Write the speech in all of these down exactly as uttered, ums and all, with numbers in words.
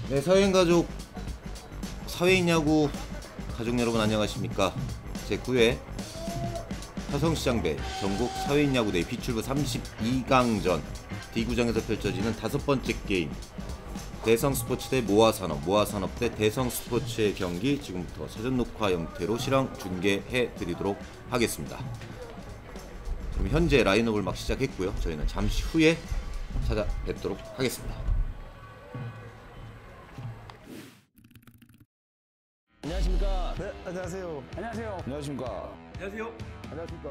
네, 사회인 가족, 사회인 야구 가족 여러분 안녕하십니까. 제구 회 화성시장배 전국 사회인 야구대회 비출구 삼십이 강전 D구장에서 펼쳐지는 다섯 번째 게임 대성스포츠 대 모아산업, 모아산업 대 대성스포츠의 경기 지금부터 사전 녹화 형태로 실황 중계해 드리도록 하겠습니다. 그럼 현재 라인업을 막 시작했고요. 저희는 잠시 후에 찾아뵙도록 하겠습니다. 안녕하십니까. 네, 안녕하세요. 안녕하세요. 안녕하십니까. 안녕하세요. 안녕하십니까.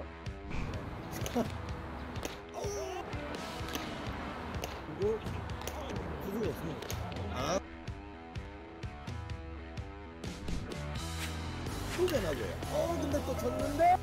이거 구두가 없습니다. 아, 후전하고요. 어, 근데 또 졌는데.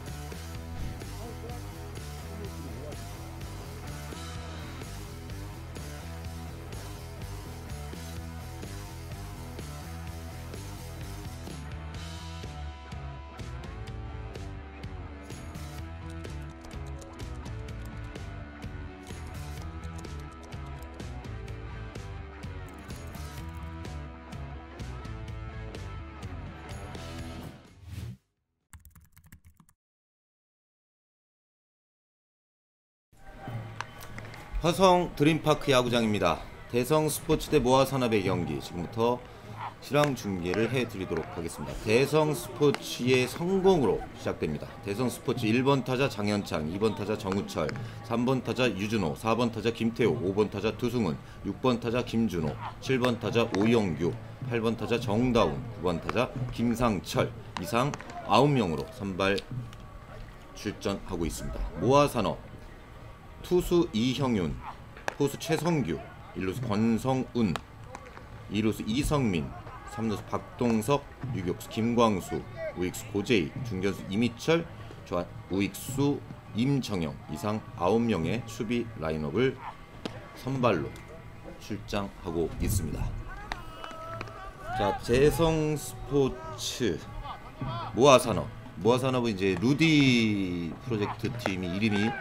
화성 드림파크 야구장입니다. 대성스포츠 대 모아산업의 경기 지금부터 실황 중계를 해드리도록 하겠습니다. 대성스포츠의 성공으로 시작됩니다. 대성스포츠 일 번 타자 장현창, 이 번 타자 정우철, 삼 번 타자 유준호, 사 번 타자 김태호, 오 번 타자 두승훈, 육 번 타자 김준호, 칠 번 타자 오영규, 팔 번 타자 정다운, 구 번 타자 김상철 이상 아홉 명으로 선발 출전하고 있습니다. 모아산업 투수 이형윤, 포수 최성규, 일루수 권성운, 이루수 이성민, 삼루수 박동석, 유격수 김광수, 우익수 고재희, 중견수 이미철, 우익수 임정영 이상 아홉 명의 수비 라인업을 선발로 출장하고 있습니다. 자, 대성스포츠 모아산업, 모아산업은 이제 루디 프로젝트 팀이 이름이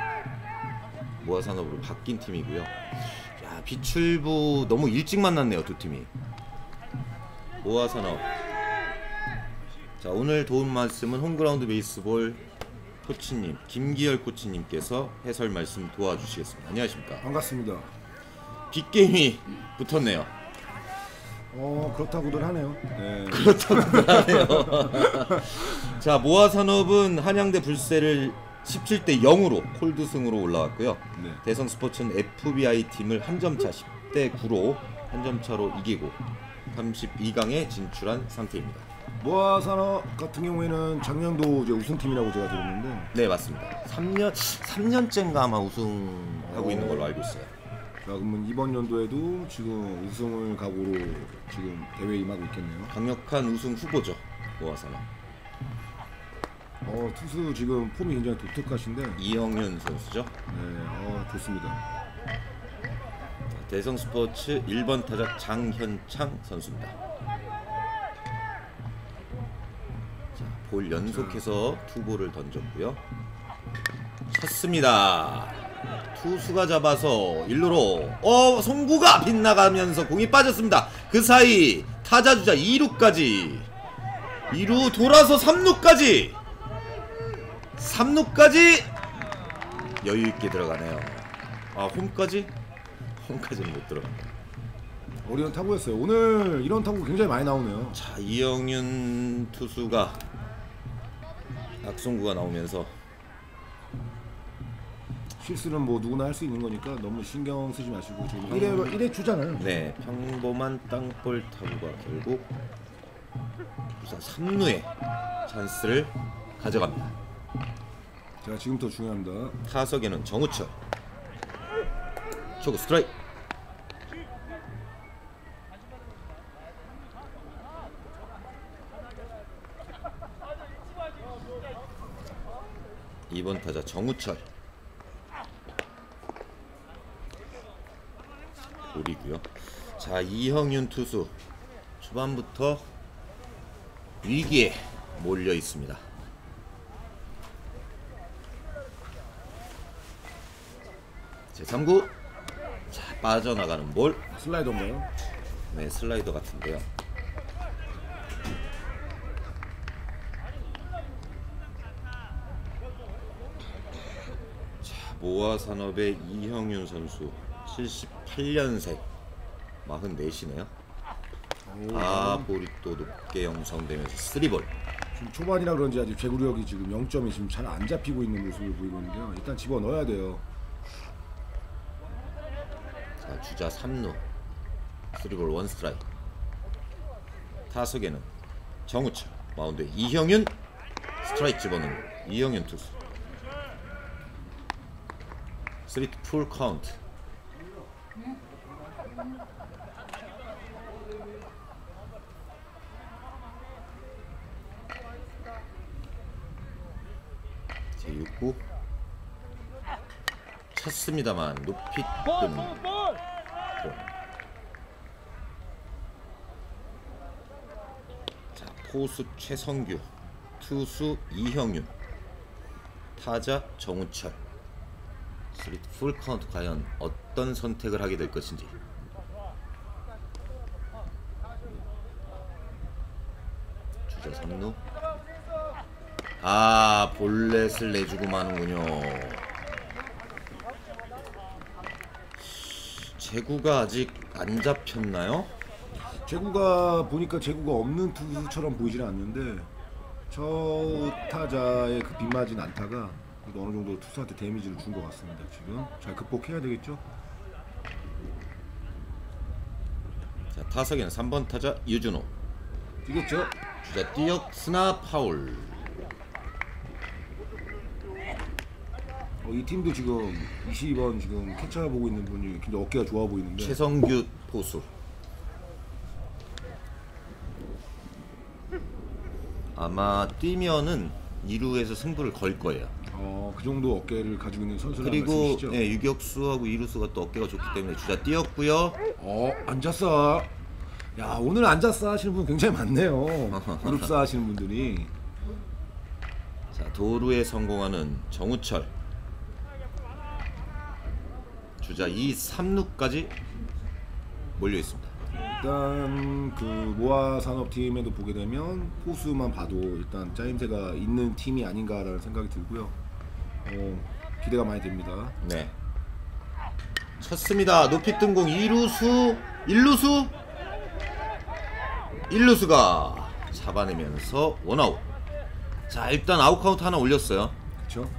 모아산업으로 바뀐 팀이고요. 야, 비출부 너무 일찍 만났네요, 두 팀이. 모아산업. 자, 오늘 도움 말씀은 홈그라운드 베이스볼 코치님 김기열 코치님께서 해설 말씀 도와주시겠습니다. 안녕하십니까? 반갑습니다. 빅게임이 붙었네요. 어, 그렇다고들 하네요. 네. 그렇다고들 하네요. 자, 모아산업은 한양대 불세를 십칠 대 영으로 콜드승으로 올라왔고요. 네. 대성스포츠는 에프비아이 팀을 한 점 차 십 대 구로 한 점 차로 이기고 삼십이 강에 진출한 상태입니다. 모아산업 같은 경우에는 작년도 이제 우승팀이라고 제가 들었는데. 네, 맞습니다. 삼 년 삼 년째인가 아마 우승하고 어. 있는 걸로 알고 있어요. 자, 그러면 이번 연도에도 지금 우승을 각오로 지금 대회에 임하고 있겠네요. 강력한 우승 후보죠, 모아산업. 어, 투수 지금 폼이 굉장히 독특하신데. 이형윤 선수죠. 네, 어, 좋습니다. 대성스포츠 일 번 타자 장현창 선수입니다. 자, 볼 연속해서 투볼을 던졌고요. 쳤습니다. 투수가 잡아서 일루로 어 송구가 빗나가면서 공이 빠졌습니다. 그 사이 타자 주자 이 루까지 이 루 돌아서 삼 루까지 삼 루까지 여유있게 들어가네요. 아, 홈까지? 홈까지는 못 들어갑니다. 어려운 타구였어요. 오늘 이런 타구 굉장히 많이 나오네요. 자, 이영윤 투수가 악송구가 나오면서 실수는 뭐 누구나 할 수 있는 거니까 너무 신경 쓰지 마시고 지금 일 회, 일 회 주잖아요. 네, 평범한 땅볼 타구가 결국 우선 삼 루에 찬스를 가져갑니다. 자, 지금부터 중요합니다. 타석에는 정우철, 초구 스트라이크. 이 번 타자 정우철 볼이고요. 자, 이형윤 투수 초반부터 위기에 몰려 있습니다. 제삼 구. 자, 빠져나가는 볼. 슬라이더인가요? 네, 슬라이더 같은데요. 자, 모아산업의 이형윤 선수 칠십팔 년생 마흔넷이네요. 아, 볼이 또 높게 형성되면서 쓰리볼. 지금 초반이라 그런지 아직 제구력이 지금 영 점이 지금 잘 안 잡히고 있는 모습을 보이고 있는데요. 일단 집어 넣어야 돼요. 자, 주자 삼 루 쓰리볼 원 스트라이크. 타석에는 정우철, 마운드에 이형윤. 스트라이크 집어넣는 이형윤 투수. 쓰리 풀 카운트. 제육 구 쳤습니다만 높이 뜬 볼. 자, 포수 최성규, 투수 이형윤, 타자 정우철. 쓰리 풀 카운트. 과연 어떤 선택을 하게 될 것인지. 주자 삼 루. 아, 볼넷을 내주고 마는군요. 제구가 아직 안 잡혔나요? 제구가 보니까 제구가 없는 투수처럼 보이지는 않는데 저 타자의 그 빗맞은 안타가 그래도 어느 정도 투수한테 데미지를 준 것 같습니다. 지금 잘 극복해야 되겠죠? 자, 타석에는 삼 번 타자 유준호. 뛰겠죠? 주자 뛰었으나 파울. 어, 이 팀도 지금 이십 번 지금 캐쳐 보고 있는 분이 굉장히 어깨가 좋아 보이는데 최성규 포수. 아마 뛰면은 이 루에서 승부를 걸 거예요. 어, 그 정도 어깨를 가지고 있는 선수라는 그리고 말씀이시죠? 예, 유격수하고 이루수가 또 어깨가 좋기 때문에 주자 뛰었고요. 어, 앉았어. 야, 오늘 앉았어 하시는 분 굉장히 많네요. 그룹사 하시는 분들이. 자, 도루에 성공하는 정우철. 주자 이, 삼 루까지 몰려 있습니다. 일단 그 모아 산업팀에도 보게 되면 포수만 봐도 일단 짜임새가 있는 팀이 아닌가라는 생각이 들고요. 어, 기대가 많이 됩니다. 네. 쳤습니다. 높이 뜬 공 이루수, 일루수. 일루수가 잡아내면서 원아웃. 자, 일단 아웃 카운트 하나 올렸어요. 그렇죠?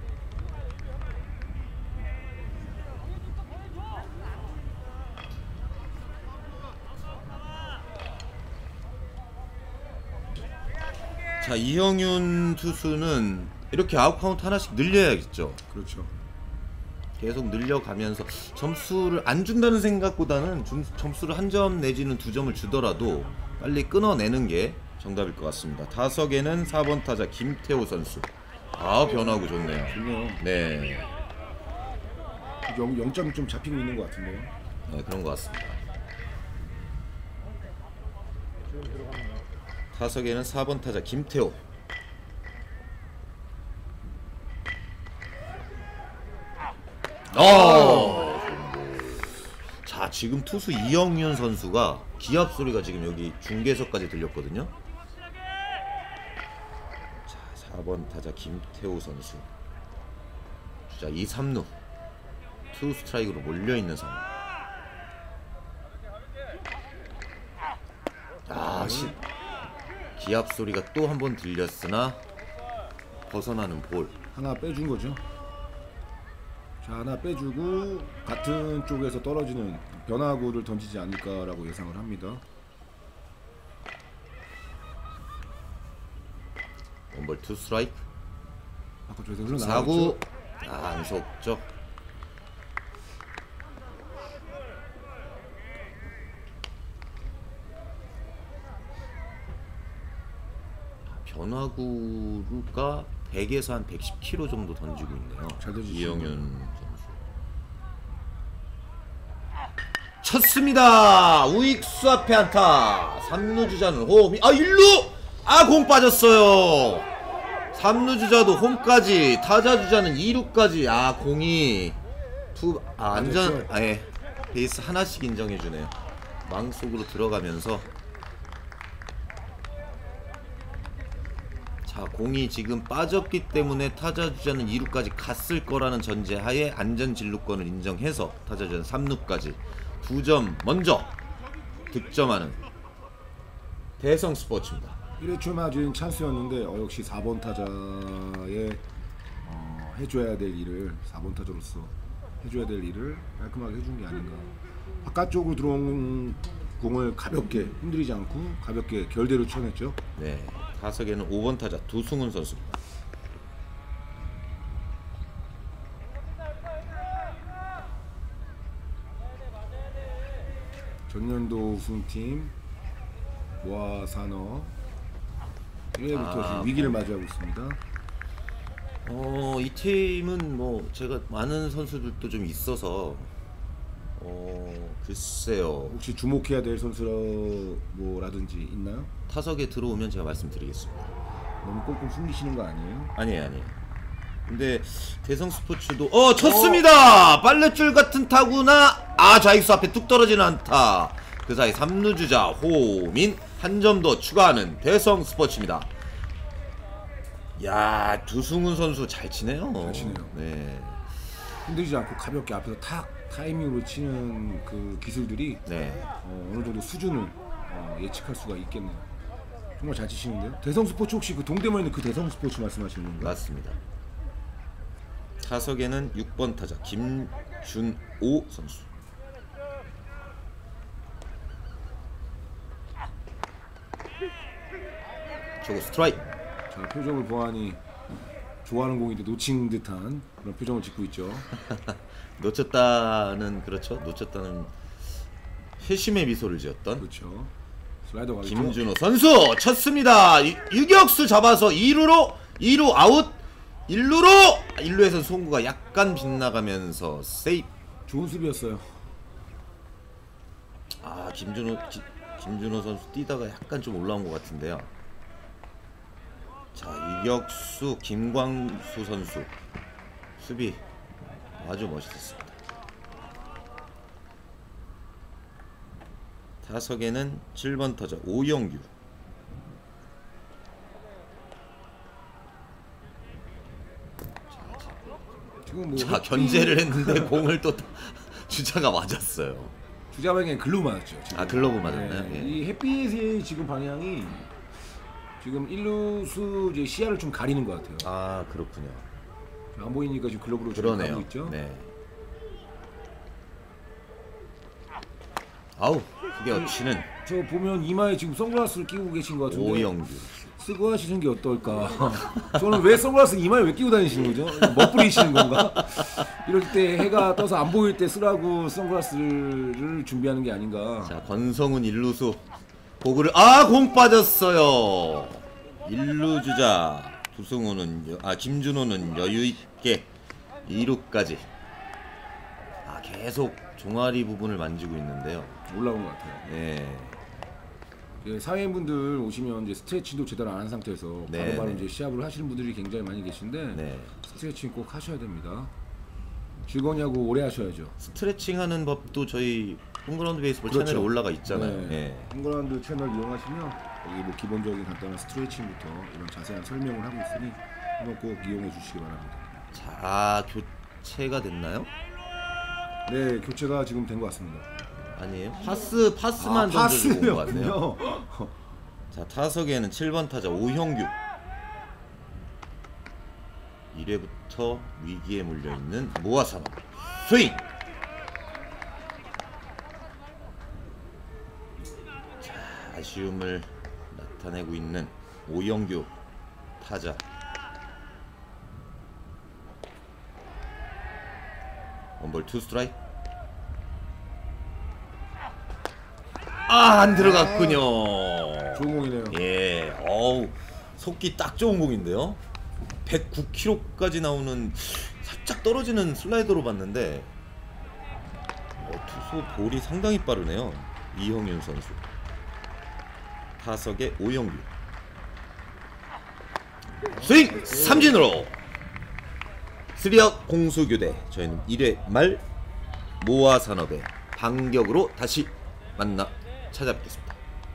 자, 이형윤 투수는 이렇게 아웃 카운트 하나씩 늘려야겠죠. 그렇죠. 계속 늘려가면서 점수를 안 준다는 생각보다는 좀, 점수를 한 점 내지는 두 점을 주더라도 빨리 끊어내는 게 정답일 것 같습니다. 타석에는 사 번 타자 김태호 선수. 아, 변화구 좋네요. 좋네요. 네, 영 점이 좀 잡히고 있는 것 같은데요. 네, 그런 것 같습니다. 타석에는 사 번 타자 김태호. 어! 자, 지금 투수 이형윤 선수가 기합 소리가 지금 여기 중계석까지 들렸거든요. 자, 사 번 타자 김태호 선수. 주자 이, 삼 루. 투 스트라이크로 몰려있는 상황. 아, 시, 기합 소리가 또 한 번 들렸으나 벗어나는 볼. 하나 빼준 거죠. 자, 하나 빼주고 같은 쪽에서 떨어지는 변화구를 던지지 않을까라고 예상을 합니다. 원볼 투 스트라이크. 아까 저에서 흘러나가죠. 사구. 아, 안 속죠. 변화구가 백에서 한 백십 킬로미터 정도 던지고 있네요. 잘 던지시네요. 이형윤 선수. 쳤습니다. 우익수 앞에 안타. 삼 루 주자는 홈. 아, 일 루. 아, 공 빠졌어요. 삼 루 주자도 홈까지. 타자 주자는 이 루까지. 아, 공이 투 아, 안전. 아, 예. 베이스 하나씩 인정해 주네요. 망 속으로 들어가면서 자, 공이 지금 빠졌기 때문에 타자 주자는 이 루까지 갔을 거라는 전제하에 안전 진루권을 인정해서 타자 주자는 삼 루까지 두 점 먼저 득점하는 대성 스포츠입니다. 일 회 초 맞은 찬스였는데 어, 역시 사 번 타자의 어, 해줘야 될 일을 사 번 타자로서 해줘야 될 일을 깔끔하게 해준 게 아닌가. 바깥쪽으로 들어온 공을 가볍게 흔들리지 않고 가볍게 결대로 쳐냈죠. 네, 타석에는 오 번 타자 두승훈 선수입니다. 전년도 우승팀 모아 산업 일 회부터 아, 지금 위기를 맞이하고 있습니다. 어, 이 팀은 뭐 제가 많은 선수들도 좀 있어서 어, 글쎄요. 혹시 주목해야 될 선수라든지 있나요? 타석에 들어오면 제가 말씀드리겠습니다. 너무 꽁꽁 숨기시는 거 아니에요? 아니에요, 아니에요. 근데 대성 스포츠도 어 쳤습니다. 빨랫줄 같은 타구나 아 좌익수 앞에 뚝 떨어지는 안타. 그 사이 삼 루 주자 호민 한 점 더 추가하는 대성 스포츠입니다. 야, 두승훈 선수 잘 치네요. 잘 치네요. 네, 흔들리지 않고 가볍게 앞에서 탁 타이밍으로 치는 그 기술들이 네. 어, 어느 정도 수준을 어, 예측할 수가 있겠네요. 정말 잘 치시는데요. 대성 스포츠 혹시 그 동대문에 있는 그 대성 스포츠 말씀하시는 건가요? 맞습니다. 타석에는 육 번 타자 김준오 선수. 저거 스트라이크. 자, 표정을 보아하니 좋아하는 공인데 놓친 듯한 그런 표정을 짓고 있죠. 놓쳤다는 그렇죠. 놓쳤다는 회심의 미소를 지었던 그렇죠. 슬라이더 가겠죠. 김준호 선수 쳤습니다. 유, 유격수 잡아서 이 루로 이 루 아웃. 일 루로 일 루에서 송구가 약간 빗나가면서 세이프. 좋은 수비였어요. 아, 김준호 기, 김준호 선수 뛰다가 약간 좀 올라온 것 같은데요. 자, 유격수 김광수 선수 수비 아주 멋있었습니다. 타석에는 칠 번 타자 오영규. 지금 뭐 자, 견제를 했는데 공을 또 주자가 맞았어요. 주자 방향에 글로브 맞았죠. 지금. 아, 글러브 맞았나요? 네, 예. 이 햇빛의 지금 방향이 지금 일루수 이제 시야를 좀 가리는 것 같아요. 아, 그렇군요. 안 보이니까 지금 글러브로 지금 그러네요. 가고 있죠. 네. 아우, 그게 치는 저 보면 이마에 지금 선글라스를 끼고 계신 것 같은데 오영규. 쓰고 하시는 게 어떨까? 저는 왜 선글라스 이마에 왜 끼고 다니시는 거죠? 멋부리시는 건가? 이럴 때 해가 떠서 안 보일 때 쓰라고 선글라스를 준비하는 게 아닌가? 자, 권성훈 일루수 보그를 아, 공 빠졌어요. 일루 주자 두승우는 아 김준호는 여유 있게 이 루까지 아 계속 종아리 부분을 만지고 있는데요. 올라온 것 같아요. 네. 예, 사회인분들 오시면 이제 스트레칭도 제대로 안 한 상태에서 네, 바로바로 네. 이제 시합을 하시는 분들이 굉장히 많이 계신데 네. 스트레칭 꼭 하셔야 됩니다. 즐거운 야구 오래 하셔야죠. 스트레칭하는 법도 저희 홈그라운드 베이스볼 그렇죠. 채널에 올라가 있잖아요. 네. 네. 홈그라운드 채널 이용하시면 여기 뭐 기본적인 간단한 스트레칭부터 이런 자세한 설명을 하고 있으니 한번 꼭 이용해 주시기 바랍니다. 자, 교체가 됐나요? 네, 교체가 지금 된 것 같습니다. 아니에요. 파스 파스만 던져주고 온 것 같네요. 파스였군요. 자, 타석에는 칠 번 타자 오형규. 일 회부터 위기에 물려있는 모아산업 스윙. 자, 아쉬움을 나타내고 있는 오영규 타자. 원볼 투 스트라이크. 아, 안 들어갔군요. 좋은 공이네요. 예, 어우, 속기 딱 좋은 공인데요. 백구 킬로미터까지 나오는 살짝 떨어지는 슬라이더로 봤는데 어, 투수 볼이 상당히 빠르네요. 이형윤 선수. 타석에 오영규. 스윙! 삼진으로 쓰리아웃 공수교대. 저희는 일 회 말 모아산업의 반격으로 다시 만나 찾아뵙겠습니다.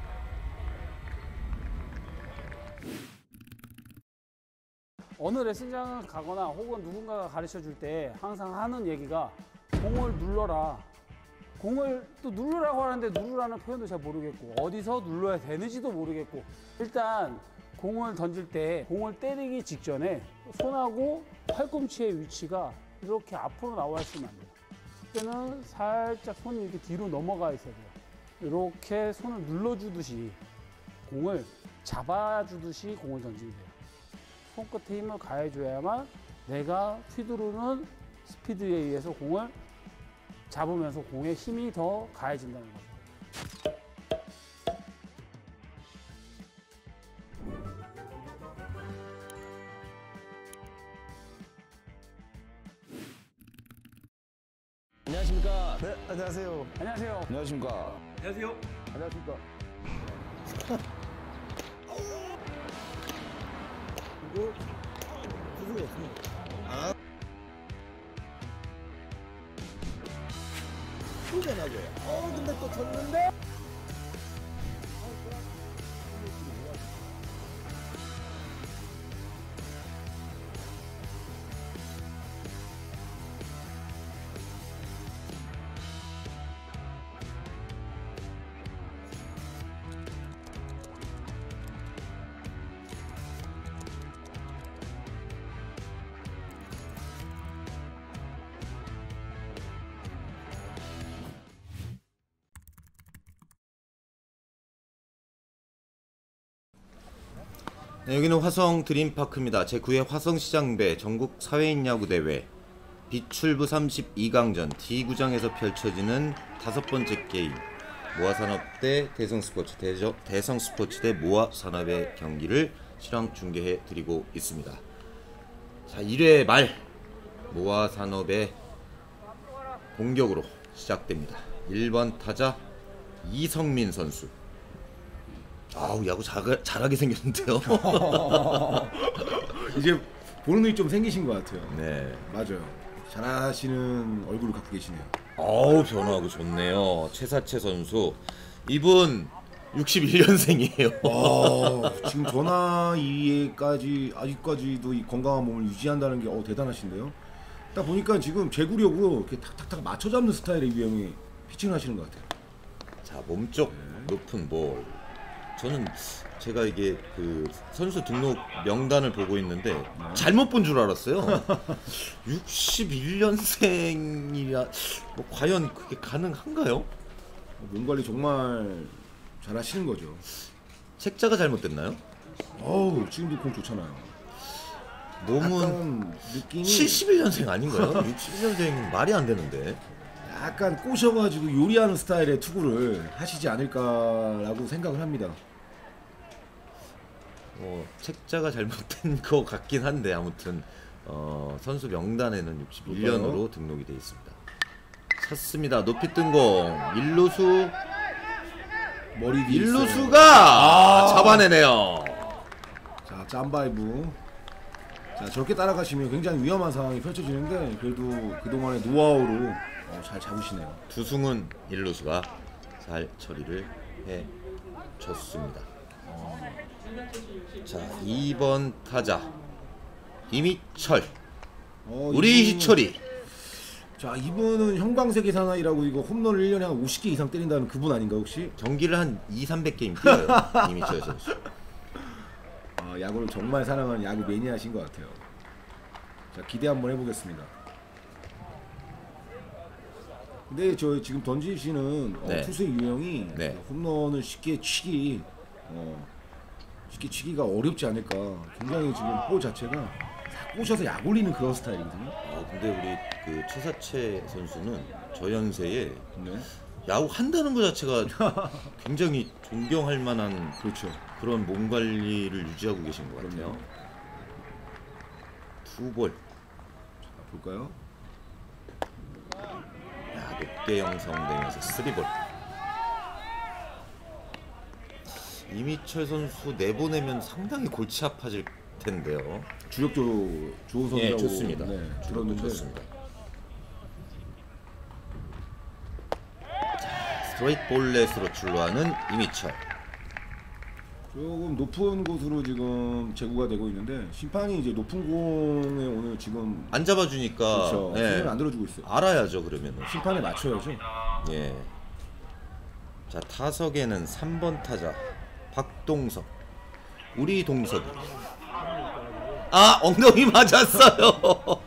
어느 레슨장을 가거나 혹은 누군가가 가르쳐 줄 때 항상 하는 얘기가 공을 눌러라. 공을 또 누르라고 하는데 누르라는 표현도 잘 모르겠고 어디서 눌러야 되는지도 모르겠고 일단 공을 던질 때 공을 때리기 직전에 손하고 팔꿈치의 위치가 이렇게 앞으로 나와 있으면 안 돼요. 그때는 살짝 손이 이렇게 뒤로 넘어가 있어야 돼요. 이렇게 손을 눌러주듯이 공을 잡아주듯이 공을 던지면 돼요. 손끝에 힘을 가해줘야만 내가 휘두르는 스피드에 의해서 공을 잡으면서 공에 힘이 더 가해진다는 거죠. 안녕하십니까. 네, 안녕하세요. 안녕하세요. 안녕하십니까. 안녕하세요. 안녕하십니까. 그리고 투수가 없습니다. 아. 또 변하고요. 어, 근데 또 쳤는데. 네, 여기는 화성 드림파크입니다. 제구 회 화성시장배 전국 사회인 야구대회 비출부 삼십이 강전 D구장에서 펼쳐지는 다섯 번째 게임 모아산업대 대성스포츠 대저, 대성스포츠대 모아산업의 경기를 실황 중계해 드리고 있습니다. 자, 일 회 말 모아산업의 공격으로 시작됩니다. 일 번 타자 이성민 선수. 아우, 야구 잘, 잘하게 생겼는데요. 이제 보는 눈이 좀 생기신 것 같아요. 네. 맞아요. 잘하시는 얼굴을 갖고 계시네요. 어우, 변화하고 좋네요. 최사채 선수. 이분 육십일 년생이에요. 와, 지금 저 나이에까지 아직까지도 이 건강한 몸을 유지한다는 게 어, 대단하신데요. 딱 보니까 지금 제구력으로 이렇게 탁탁탁 맞춰 잡는 스타일의 유형이 피칭을 하시는 것 같아요. 자, 몸쪽 높은 볼. 저는 제가 이게 그 선수 등록 명단을 보고 있는데 잘못 본 줄 알았어요. 육십일 년생이라 뭐 과연 그게 가능한가요? 몸 관리 정말 잘하시는 거죠. 책자가 잘못됐나요? 어우, 지금도 공 좋잖아요. 몸은 약간 느낌이 칠십일 년생 아닌가요? 육십일 년생 말이 안 되는데. 약간 꼬셔가지고 요리하는 스타일의 투구를 하시지 않을까라고 생각을 합니다. 어, 책자가 잘못된 것 같긴 한데 아무튼 어, 선수 명단에는 육십일 년으로 등록이 되어 있습니다. 찼습니다. 높이 뜬 공. 일루수 머리 뒤에 일루수가 아~ 잡아내네요. 자, 짬바이브. 자, 저렇게 따라가시면 굉장히 위험한 상황이 펼쳐지는데 그래도 그동안의 노하우로 어, 잘 잡으시네요. 두승훈 일루수가 잘 처리를 해 줬습니다. 자, 이 번 타자 이미철. 어, 우리 이분은- 희철이. 자, 이분은 형광색의 사나이라고 이거 홈런을 일 년에 한 오십 개 이상 때린다는 그분 아닌가 혹시? 경기를 한 이삼백 게임 뛰어요. 이미철 선수. 아, 야구를 정말 사랑하는 야구 매니아신 것 같아요. 자, 기대 한번 해보겠습니다. 근데 저 지금 던지시는 어, 네. 투수의 유형이 네. 홈런을 쉽게 치기 어, 쉽게 치기가 어렵지 않을까. 굉장히 지금 볼 자체가 싹 꼬셔서 약 올리는 그런 스타일이거든요. 아, 근데 우리 그 최사채 선수는 저 연세에 네. 야구 한다는 것 자체가 굉장히 존경할 만한 그렇죠. 그런 몸 관리를 유지하고 계신 것 같아요. 두 볼. 자, 볼까요? 야, 높게 형성되면서 쓰리 볼. 이미철 선수 내보내면 상당히 골치 아파질 텐데요. 주력적으로 좋은 선수라고 예, 좋습니다. 네, 주력도 들었는데 좋습니다. 자, 스트레이트 볼넷으로 출루하는 이미철. 조금 높은 곳으로 지금 제구가 되고 있는데 심판이 이제 높은 공에 오늘 지금 안 잡아주니까 그렇죠. 예. 손을 안 들어주고 있어요. 알아야죠 그러면은. 심판에 맞춰야죠. 예. 자 타석에는 삼 번 타자 박동석. 우리 동석이. 아 엉덩이 맞았어요.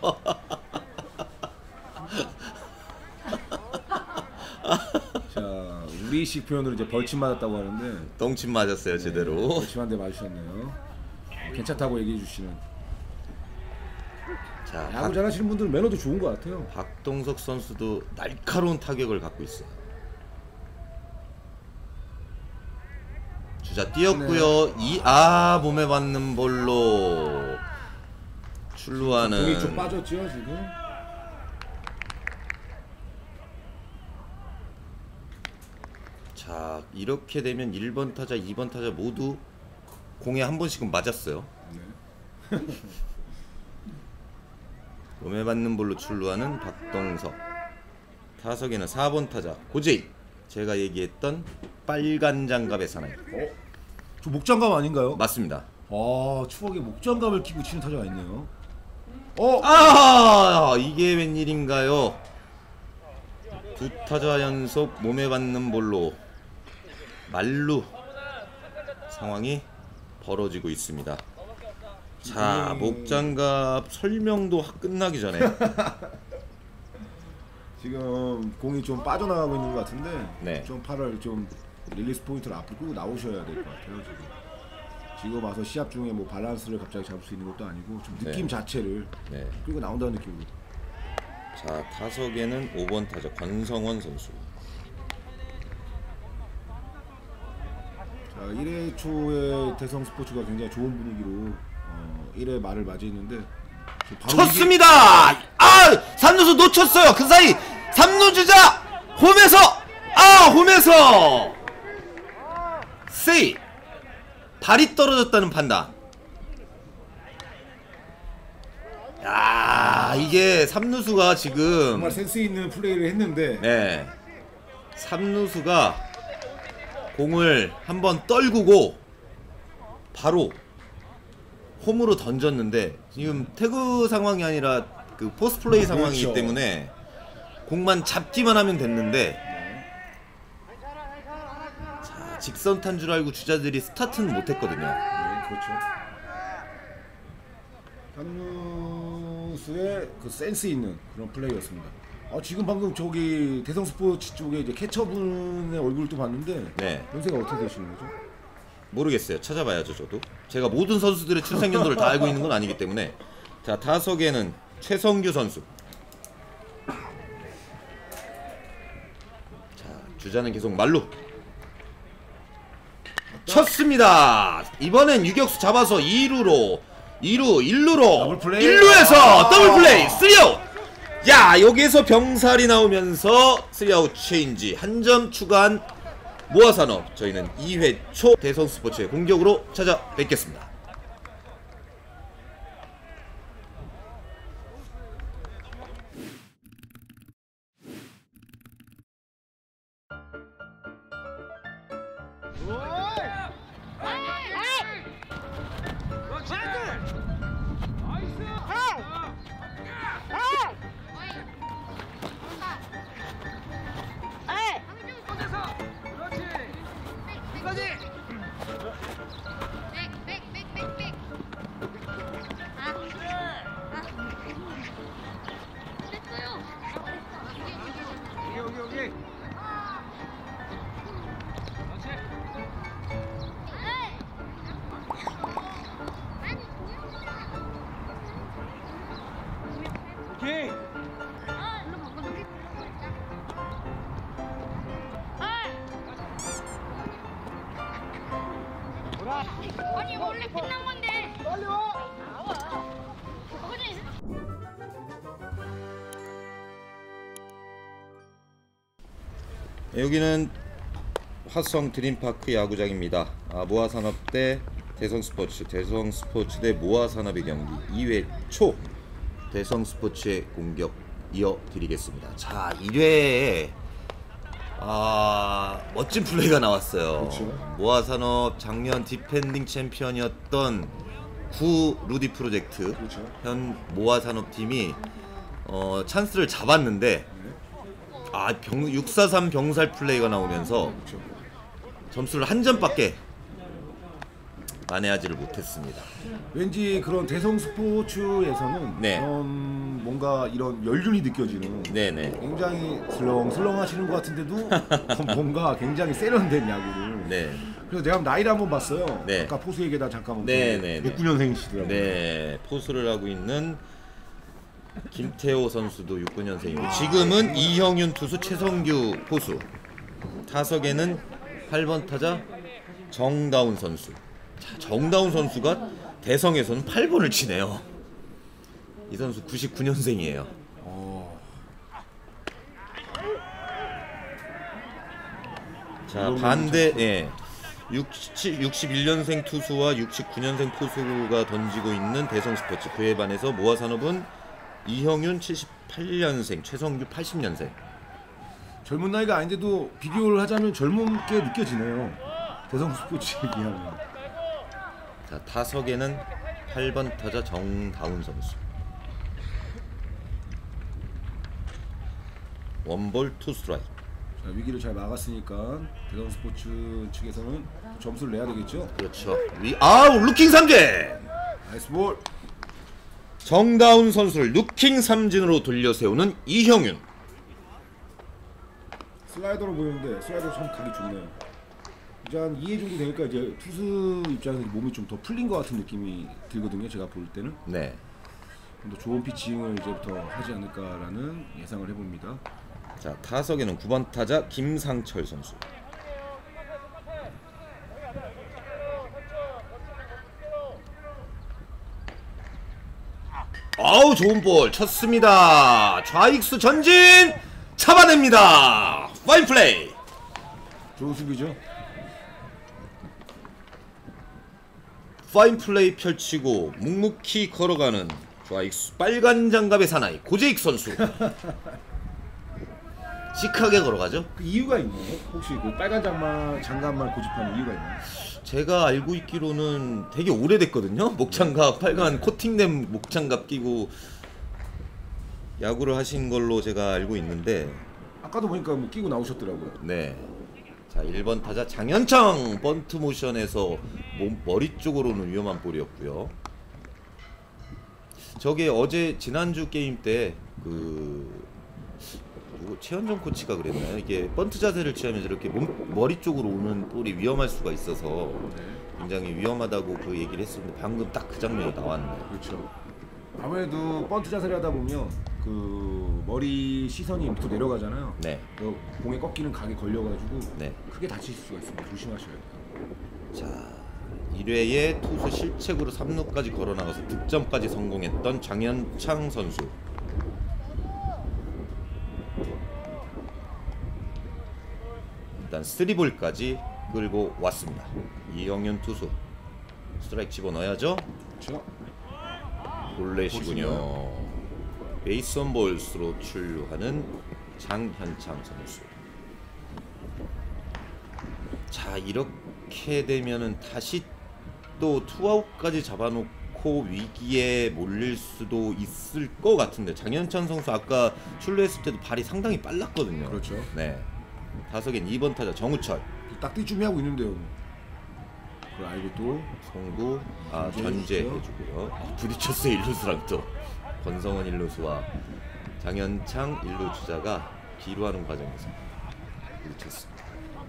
자 우리식 표현으로 이제 벌침 맞았다고 하는데 똥침 맞았어요 제대로. 벌침 한 대 맞으셨네요. 괜찮다고 얘기해 주시는. 자 야구 박, 잘하시는 분들은 매너도 좋은 것 같아요. 박동석 선수도 날카로운 타격을 갖고 있어요. 주자 뛰었고요. 이 아 몸에 맞는 볼로 출루하는. 공이 좀 빠졌죠 지금. 자 이렇게 되면 일 번 타자 이 번 타자 모두 공에 한 번씩은 맞았어요. 네. 몸에 맞는 볼로 출루하는 박동석. 타석에는 사 번 타자 고재희. 제가 얘기했던 빨간 장갑의 사나이. 어? 저 목장갑 아닌가요? 맞습니다. 아 추억에 목장갑을 끼고 치는 타자가 있네요. 어? 아 이게 웬일인가요? 두 타자 연속 몸에 맞는 볼로 말루 상황이 벌어지고 있습니다. 자 목장갑 설명도 끝나기 전에 지금 공이 좀 빠져나가고 있는 것 같은데 네. 좀 팔을 좀 릴리스 포인트를 앞으로 끌고 나오셔야 될 것 같아요. 지금 지금 와서 시합 중에 뭐 밸런스를 갑자기 잡을 수 있는 것도 아니고 좀 느낌 네. 자체를 네. 끌고 나온다는 느낌으로. 자 타석에는 오 번 타자 권성원 선수. 자 일 회 초에 대성 스포츠가 굉장히 좋은 분위기로 어, 일 회 말을 맞이했는데 바로 쳤습니다. 아 삼루수 놓쳤어요. 그 사이 삼루 주자 홈에서 아 홈에서 세이 발이 떨어졌다는 판단. 야 이게 삼루수가 지금 정말 센스 있는 플레이를 했는데 네 삼루수가 공을 한번 떨구고 바로 홈으로 던졌는데 지금 태그 상황이 아니라 그 포스트 플레이 상황이기 그렇죠. 때문에 공만 잡기만 하면 됐는데 자 직선 탄 줄 알고 주자들이 스타트는 못했거든요. 네, 그렇죠. 삼루수의 그 센스 있는 그런 플레이였습니다. 아, 지금 방금 저기 대성 스포츠 쪽에 이제 캐쳐분의 얼굴도 봤는데 네 연세가 어떻게 되시는 거죠? 모르겠어요. 찾아봐야죠 저도. 제가 모든 선수들의 출생 연도를 다 알고 있는 건 아니기 때문에. 자 타석에는 최성규 선수. 자 주자는 계속 말루. 쳤습니다. 이번엔 유격수 잡아서 이 루로 이 루 일 루로 더블 플레이. 일 루에서 아. 더블 플레이 쓰리 아웃. 야 여기에서 병살이 나오면서 쓰리 아웃 체인지 한 점 추가한 모아산업. 저희는 이 회 초 대성 스포츠의 공격으로 찾아뵙겠습니다. 아니 원래 빛난 건데. 빨리 와. 나와. 여기는 화성 드림파크 야구장입니다. 아, 모아산업 대 대성스포츠, 대성스포츠 대 모아산업의 경기 이 회 초 대성스포츠의 공격 이어드리겠습니다. 자 일 회에 아 멋진 플레이가 나왔어요. 그렇죠. 모아산업 작년 디펜딩 챔피언이었던 구 루디 프로젝트 그렇죠. 현 모아산업 팀이 어, 찬스를 잡았는데 아, 병, 육 사 삼 병살 플레이가 나오면서 그렇죠. 점수를 한 점밖에 만회하지를 못했습니다. 왠지 그런 대성 스포츠에서는 네. 그런 뭔가 이런 연륜이 느껴지는 네네. 굉장히 슬렁슬렁 하시는 것 같은데도 뭔가 굉장히 세련된 야구를. 네. 그래서 내가 나이를 한번 봤어요. 네. 아까 포수 얘기다 잠깐만. 네, 네, 네. 육십구 년생이시더라고요. 네, 포수를 하고 있는 김태호 선수도 육십구 년생이고 지금은 이형윤 투수, 최성규 포수, 타석에는 팔 번 타자 정다운 선수. 자, 정다운 선수가 대성에서는 팔 번을 치네요. 이 선수 구십구 년생이에요. 어, 자, 반대 예. 육십일 년생 투수와 육십구 년생 포수가 던지고 있는 대성 스포츠. 그에 반해서 모아산업은 이형윤 칠십팔 년생, 최성규 팔십 년생. 젊은 나이가 아닌데도 비교를 하자면 젊게 느껴지네요. 대성 스포츠에 비하면. 자, 타석에는 팔 번 타자 정다운 선수. 원볼 투 스트라이크. 자, 위기를 잘 막았으니까 대성 스포츠 측에서는 점수를 내야 되겠죠. 그렇죠. 위 아우 루킹 삼진. 나이스 볼. 정다운 선수를 루킹 삼진으로 돌려 세우는 이형윤. 슬라이더로 보였는데 슬라이더 참 가기 좋네요. 이제 한 이 회 정도 되니까 이제 투수 입장에서 몸이 좀 더 풀린 것 같은 느낌이 들거든요. 제가 볼 때는 네. 좀 더 좋은 피칭을 이제부터 하지 않을까라는 예상을 해봅니다. 자, 타석에는 구 번 타자 김상철 선수. 아우 좋은 볼 쳤습니다. 좌익수 전진 잡아냅니다. 파인 플레이. 좋은 수비죠. 파인 플레이 펼치고 묵묵히 걸어가는 좌익수 빨간 장갑의 사나이 고재익 선수. 시크하게 걸어가죠. 그 이유가 있나요? 혹시 그 빨간 장만 장갑만 고집하는 이유가 있나요? 제가 알고 있기로는 되게 오래됐거든요. 목장갑 빨간 코팅된 목장갑 끼고 야구를 하신 걸로 제가 알고 있는데 아까도 보니까 뭐 끼고 나오셨더라고요. 네. 자, 일 번 타자 장현창 번트 모션에서 몸 머리 쪽으로는 위험한 볼이었고요. 저게 어제 지난주 게임 때 그 최현정 코치가 그랬나요? 이게 번트 자세를 취하면 이렇게 몸, 머리 쪽으로 오는 볼이 위험할 수가 있어서 굉장히 위험하다고 그 얘기를 했었는데 방금 딱 그 장면이 나왔네요. 그렇죠. 아무래도 번트 자세를 하다 보면 그 머리 시선이 밑으로 내려가잖아요. 네. 그 공에 꺾이는 각이 걸려가지고 네. 크게 다칠 수가 있습니다. 조심하셔야 돼요. 자, 일 회에 투수 실책으로 삼 루까지 걸어나가서 득점까지 성공했던 장현창 선수. 일단 쓰리볼까지 끌고 왔습니다. 이영윤 투수 스트라이크 집어넣어야죠. 그렇죠. 볼넷이군요. 베이스온 볼스로 출루하는 장현창 선수. 자, 이렇게 되면은 다시 또 투아웃까지 잡아놓고 위기에 몰릴 수도 있을 것 같은데 장현창 선수 아까 출루했을 때도 발이 상당히 빨랐거든요. 그렇죠. 네. 타석엔 이 번 타자 정우철. 딱 뛸준비하고 있는데요. 그걸 알고 또 송구 아 견제해주고요. 견제해주고요. 아, 부딪혔어요. 일루수랑 또 권성원 일루수와 장현창 일루 주자가 기루하는 과정에서 부딪혔습니다.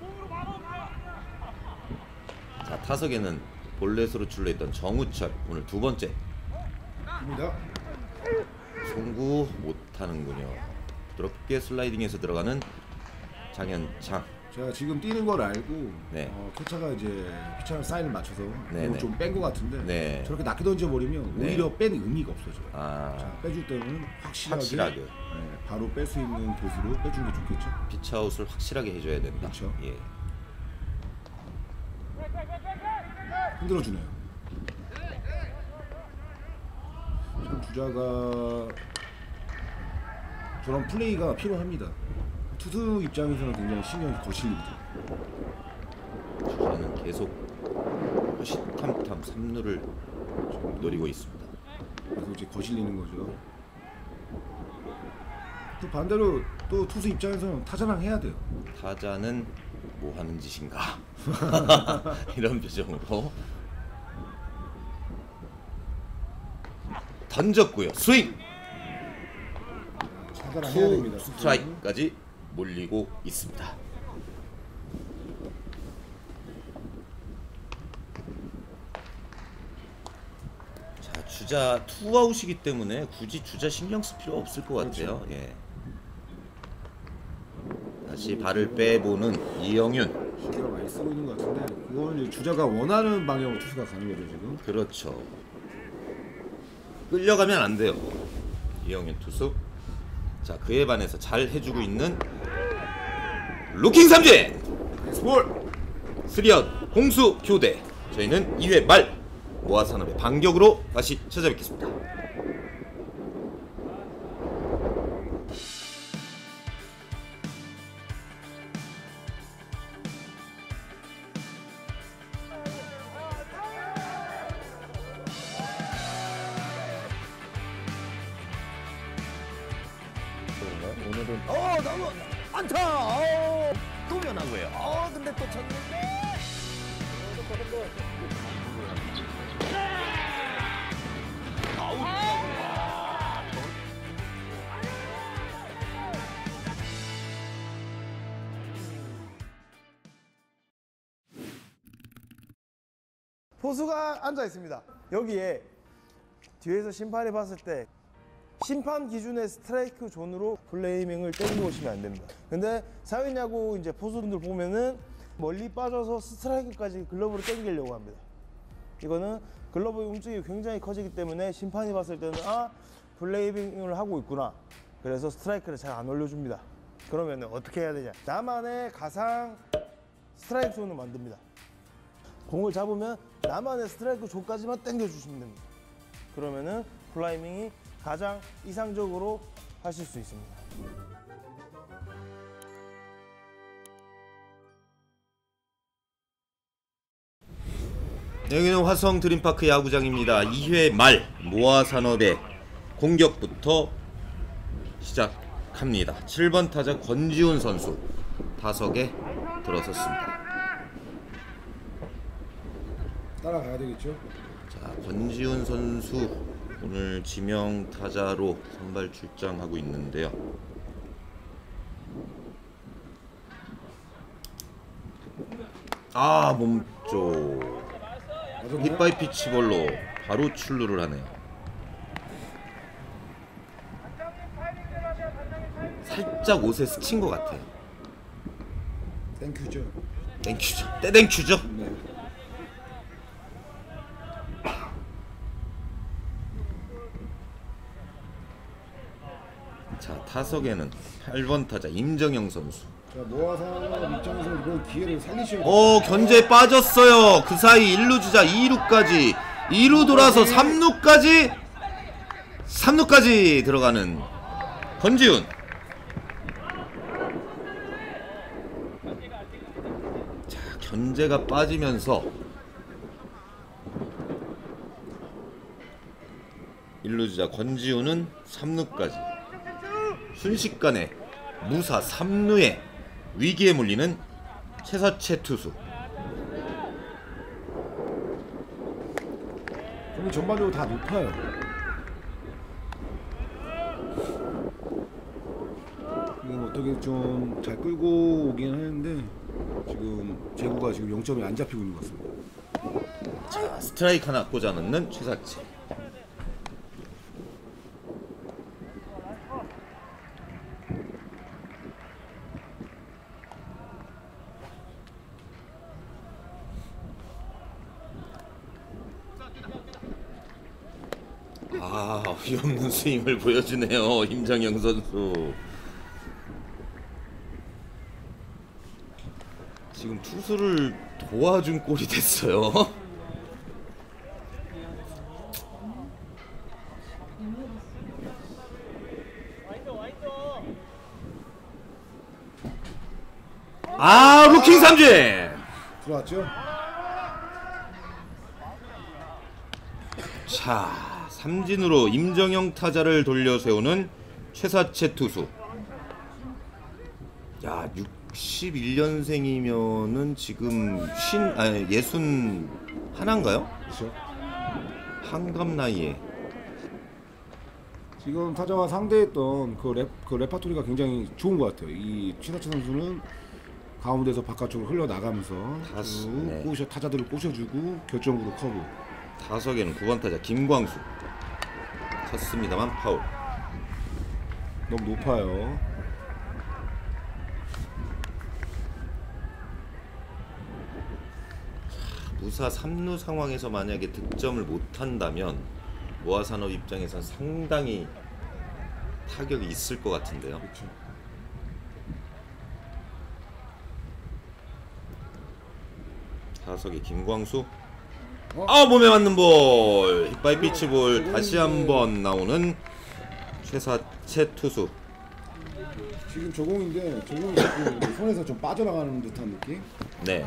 자, 타석에는 볼넷으로 출루했던 정우철 오늘 두 번째. 입니다. 송구 못하는군요. 부드럽게 슬라이딩해서 들어가는 장현창. 제가 지금 뛰는 걸 알고 네. 어, 캐차가 이제 피처 사인을 맞춰서 네, 네. 좀 뺀 것 같은데 네. 저렇게 낮게 던져버리면 네. 오히려 뺀 의미가 없어져요. 아, 자, 빼줄 때는 확실하게, 확실하게. 네, 바로 뺄 수 있는 곳으로 빼주는 게 좋겠죠. 피치아웃을 확실하게 해줘야 된다. 그렇죠. 예. 흔들어주네요. 참 주자가 저런 플레이가 필요합니다. 투수 입장에서는 굉장히 신경이 거슬립니다. 주자는 계속 호시탐탐 삼 루를 노리고 있습니다. 그래서 이제 거실리는 거죠. 또 반대로 또 투수 입장에서는 타자랑 해야 돼요. 타자는 뭐 하는 짓인가 이런 표정으로 던졌고요. 스윙! 타자랑 해야 됩니다. 투 스트라이크까지 몰리고 있습니다. 자, 주자 투아웃이기 때문에 굳이 주자 신경 쓸 필요 없을 것 같아요. 예. 다시 발을 빼보는 이영윤. 신경을 많이 쓰고 있는 것 같은데 그건 이제 주자가 원하는 방향으로 투수가 가는 거죠 지금. 그렇죠. 끌려가면 안 돼요. 이영윤 투수. 자, 그에 반해서 잘 해주고 있는 루킹 삼진. 볼. 스리아웃 공수 교대. 저희는 이 회 말 모아산업의 반격으로 다시 찾아뵙겠습니다. 오늘은 어 너무 안타. 어, 또 변화고요. 어 근데 또 쳤는데. 포수가 앉아 있습니다. 여기에 뒤에서 심판이 봤을 때 심판 기준의 스트라이크 존으로 플레이밍을 땡기고 오시면 안 됩니다. 근데 사회야구 이제 포수분들 보면은 멀리 빠져서 스트라이크까지 글러브로 땡기려고 합니다. 이거는 글러브의 움직임이 굉장히 커지기 때문에 심판이 봤을 때는 아 플레이밍을 하고 있구나. 그래서 스트라이크를 잘 안 올려줍니다. 그러면 어떻게 해야 되냐? 나만의 가상 스트라이크 존을 만듭니다. 공을 잡으면 나만의 스트라이크 존까지만 땡겨주시면 됩니다. 그러면은 플라이밍이 가장 이상적으로 하실 수 있습니다. 여기는 화성 드림파크 야구장입니다. 이 회 말 모아산업의 공격부터 시작합니다. 칠 번 타자 권지훈 선수 타석에 들어섰습니다. 따라가야 되겠죠. 자, 권지훈 선수 오늘 지명 타자로 선발 출장하고 있는데요. 아, 몸쪽 힙바이 피치볼로 바로 출루를 하네요. 살짝 옷에 스친 것 같아요. 땡큐죠. 땡큐죠. 떼땡큐죠. 네. 자, 타석에는 팔 번 타자 임정영 선수. 자, 모아산 입장에서 이번 기회를 살리셔야 돼요. 어, 견제 빠졌어요. 그 사이 일 루 주자 이 루까지 이 루 돌아서 삼 루까지 삼 루까지 들어가는 권지훈. 자, 견제가 빠지면서 일 루 주자 권지훈은 삼 루까지 순식간에 무사 삼 루에 위기에 몰리는 최사채 투수. 공이 전반적으로 다 높아요. 지금 어떻게 좀 잘 끌고 오긴 하는데 지금 제구가 지금 영 점이 안 잡히고 있는 것 같습니다. 자, 스트라이크 하나 꽂아 넣는 최사채. 아, 어이없는 스윙을 보여주네요, 임정영 선수. 지금 투수를 도와준 꼴이 됐어요. 아, 블로킹 삼진. 들어왔죠? 자, 삼진으로 임정영 타자를 돌려 세우는 최사채 투수. 야, 육십일 년생이면은 지금 신 아니 예순 하나인가요? 그렇죠. 한갑 나이에. 지금 타자와 상대했던 그, 랩, 그 레파토리가 굉장히 좋은 것 같아요. 이 최사채 선수는 가운데서 바깥쪽으로 흘러나가면서 다스, 쭉 네. 꼬셔, 타자들을 꼬셔주고 결정으로 커브. 타석에는 구 번 타자 김광수. 쳤습니다만 파울. 너무 높아요. 무사 삼 루 상황에서 만약에 득점을 못한다면 모아산업 입장에선 상당히 타격이 있을 것 같은데요. 그렇죠. 타석에 김광수. 어? 아, 몸에 맞는 볼. 힙바이 피치볼. 다시 한번 나오는 최사채 투수. 지금 저공인데 저공이 자꾸 손에서 좀 빠져나가는 듯한 느낌? 네.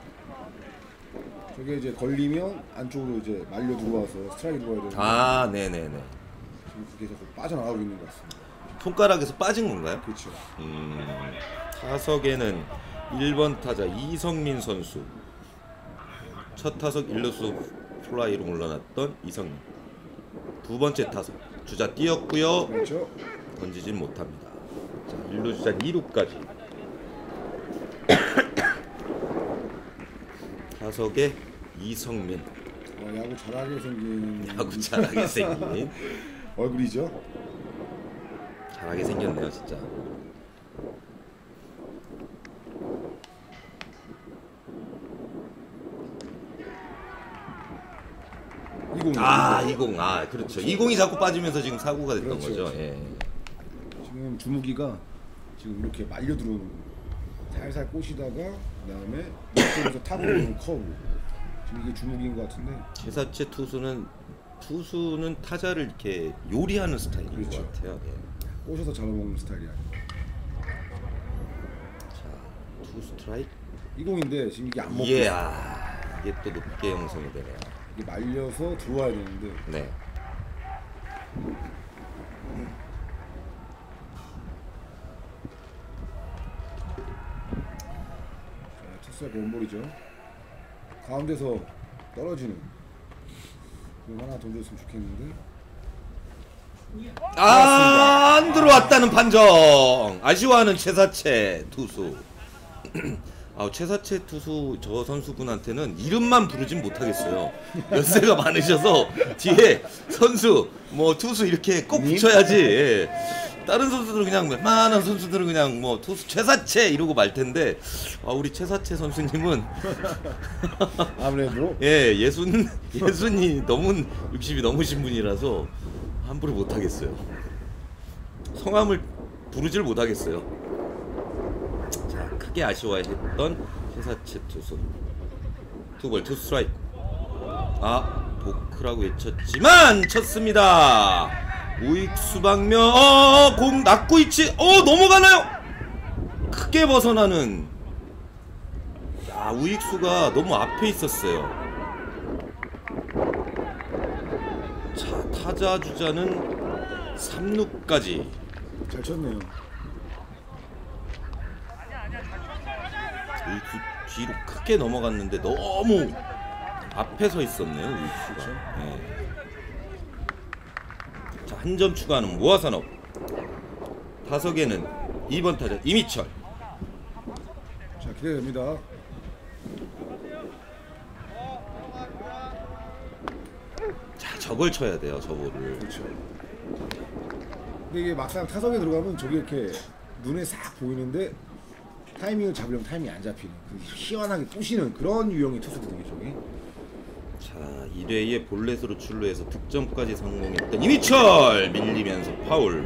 저게 이제 걸리면 안쪽으로 이제 말려 들어와서 스트라이크 들어와야 되는데 아, 네네네. 지금 그게 자꾸 빠져나가고 있는 것 같습니다. 손가락에서 빠진 건가요? 그렇죠. 음, 타석에는 일 번 타자 이성민 선수. 첫 타석 일 루수 플라이로 물러났던 이성민. 두 번째 타석 주자 뛰었고요. 그렇죠. 던지진 못합니다. 자, 일 루 주자 이 루까지. 타석에 이성민. 어, 야구 잘하게 생긴 야구 잘하게 생긴. 얼굴이죠. 잘하게 생겼네요, 진짜. 이공. 아, 이공. 아, 그렇죠. 이공이 자꾸 빠지면서 지금 사고가 됐던 그렇죠, 거죠. 그렇죠. 예. 지금 주무기가 지금 이렇게 말려 들어오는 거예요. 살살 꼬시다가 그다음에 이쪽에서 타고 오는 커브. 지금 이게 주무기인 것 같은데. 최사채 투수는 투수는 타자를 이렇게 요리하는 스타일인 그렇죠. 것 같아요. 예. 꼬셔서 잡아먹는 스타일이야. 자, 투 스트라이크. 이공인데 지금 이게 안 먹고 예, 있어요. 아, 이게 또 높게 형성이 되네요. 이게 말려서 들어와야 되는데 네. 투수가 원볼이죠. 가운데서 떨어지는 공 하나 던졌으면 좋겠는데. 아, 안 들어왔다는 판정. 아쉬워하는 최사채 투수. 아, 최사채 투수 저 선수분한테는 이름만 부르진 못하겠어요. 연세가 많으셔서 뒤에 선수 뭐 투수 이렇게 꼭 붙여야지. 예. 다른 선수들은 그냥 웬만한 선수들은 그냥 뭐 투수 최사채 이러고 말 텐데 아, 우리 최사채 선수님은 아무래도 예, 예순 예순이 너무 육십이 넘으신 분이라서 함부로 못 하겠어요. 성함을 부르질 못하겠어요. 자, 크게 아쉬워했던 최사채 투수. 투볼 투 스트라이크. 아, 도크라고 외쳤지만 쳤습니다. 우익수 방면. 어, 공 낙구 있지. 어, 넘어가나요? 크게 벗어나는. 야, 우익수가 너무 앞에 있었어요. 자, 타자 주자는 삼 루까지. 잘 쳤네요. 우익수 뒤로 크게 넘어갔는데 너무 앞에 서 있었네요, 우익수가. 네. 자, 한 점 추가하는 모아산업. 타석에는 이 번 타자 이미철. 자, 기대됩니다. 자, 저걸 쳐야 돼요, 저거를. 그렇죠. 근데 이게 막상 타석에 들어가면 저게 이렇게 눈에 싹 보이는데 타이밍을 잡으려면 타이밍이 안 잡히는 그 희한하게 부시는 그런 유형의 투수거든요, 저게. 자, 일 회에 볼넷으로 출루해서 득점까지 성공했던 이미철 밀리면서 파울.